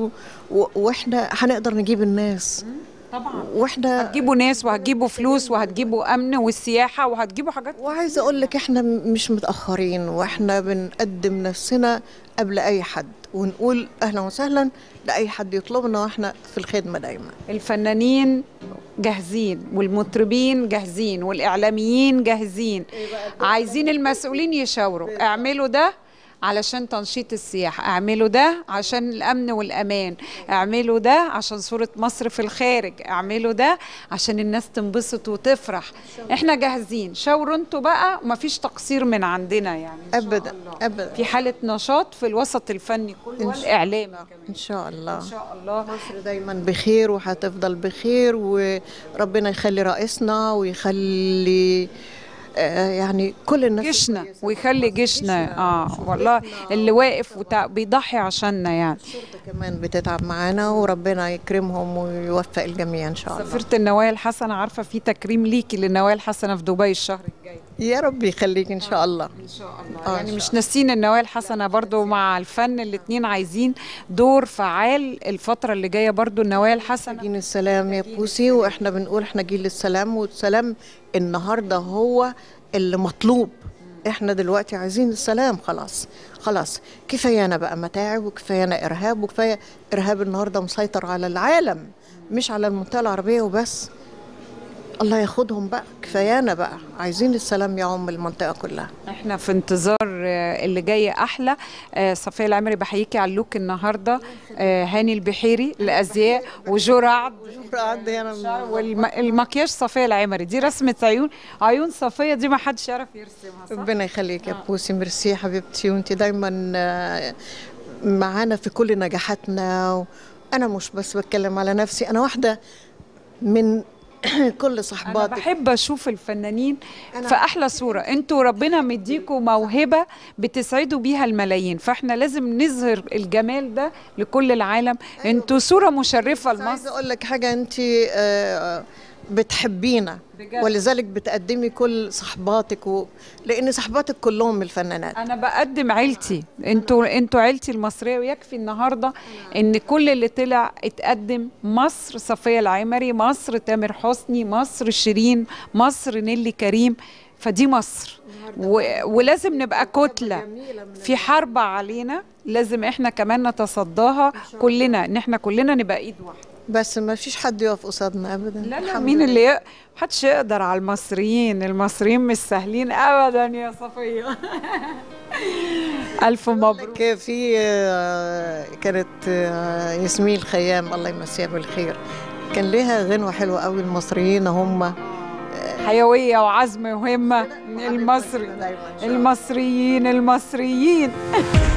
واحنا هنقدر نجيب الناس طبعا. واحنا هتجيبوا ناس وهتجيبوا فلوس وهتجيبوا امن والسياحه وهتجيبوا حاجات. وعايزه اقول لك احنا مش متاخرين، واحنا بنقدم نفسنا قبل اي حد ونقول اهلا وسهلا لاي حد يطلبنا، واحنا في الخدمه دايما. الفنانين جاهزين والمطربين جاهزين والاعلاميين جاهزين، عايزين المسؤولين يشاوروا اعملوا ده علشان تنشيط السياحة، اعملوا ده عشان الأمن والأمان، اعملوا ده عشان صورة مصر في الخارج، اعملوا ده عشان الناس تنبسط وتفرح. احنا جاهزين، شاوروا انتوا بقى، ومفيش تقصير من عندنا يعني. أبدا أبدا. في حالة نشاط في الوسط الفني كله والإعلامي كمان. إن شاء الله. إن شاء الله. مصر دايما بخير وهتفضل بخير، وربنا يخلي رئيسنا ويخلي يعني كل الناس جيشنا ويخلي جيشنا والله اللي واقف بيضحي عشاننا يعني. الشرطة كمان بتتعب معانا، وربنا يكرمهم ويوفق الجميع ان شاء الله. سافرت النوايا الحسنة، عارفة في تكريم ليكي للنوايا الحسنة في دبي الشهر الجاي. يا رب يخليك ان شاء الله. ان شاء الله. يعني مش ناسين النوايا الحسنة برضو مع الفن، الاتنين عايزين دور فعال الفترة اللي جاية برضو. النوايا الحسنة جيل السلام يا بوسي، واحنا بنقول احنا جيل السلام، والسلام النهارده هو اللي مطلوب. احنا دلوقتي عايزين السلام. خلاص خلاص، كفايانا بقى متاعب وكفايانا ارهاب، وكفايه ارهاب النهارده مسيطر على العالم مش على المنطقه العربيه وبس. الله ياخدهم بقى، كفايانا بقى، عايزين السلام يعم المنطقه كلها. احنا في انتظار اللي جاي احلى. صفيه العمري بحييكي على اللوك النهارده. هاني البحيري الازياء، وجو رعد والمكياج صفيه العمري. دي رسمه عيون صفيه دي ما حدش يعرف يرسمها. صح؟ ربنا يخليك يا بوسي، ميرسي يا حبيبتي، وانت دايما معانا في كل نجاحاتنا. انا مش بس بتكلم على نفسي، انا واحده من كل صحباتك. أنا بحب أشوف الفنانين في أحلى صورة. أنتوا ربنا مديكوا موهبة بتسعدوا بيها الملايين، فإحنا لازم نظهر الجمال ده لكل العالم. أنتوا صورة مشرفة لمصر. عايزة أقول لك حاجة، أنت بتحبينا ولذلك بتقدمي كل صحباتك لأن صحباتك كلهم الفنانات. أنا بقدم عيلتي، أنتوا عيلتي المصرية، ويكفي النهاردة إن كل اللي طلع اتقدم. مصر صفية العمري، مصر تامر حسني، مصر شيرين، مصر نيلي كريم. فدي مصر ولازم نبقى كتلة في حرب علينا. لازم احنا كمان نتصداها كلنا، ان احنا كلنا نبقى ايد واحدة. بس ما فيش حد يقف قصادنا ابدا. لا مين اللي محدش يقدر على المصريين. المصريين مش سهلين ابدا يا صفية. الف مبروك. في كانت ياسمين الخيام الله يمسيها بالخير، كان لها غنوة حلوة قوي. المصريين هم حيوية وعزم وهمة. المصريين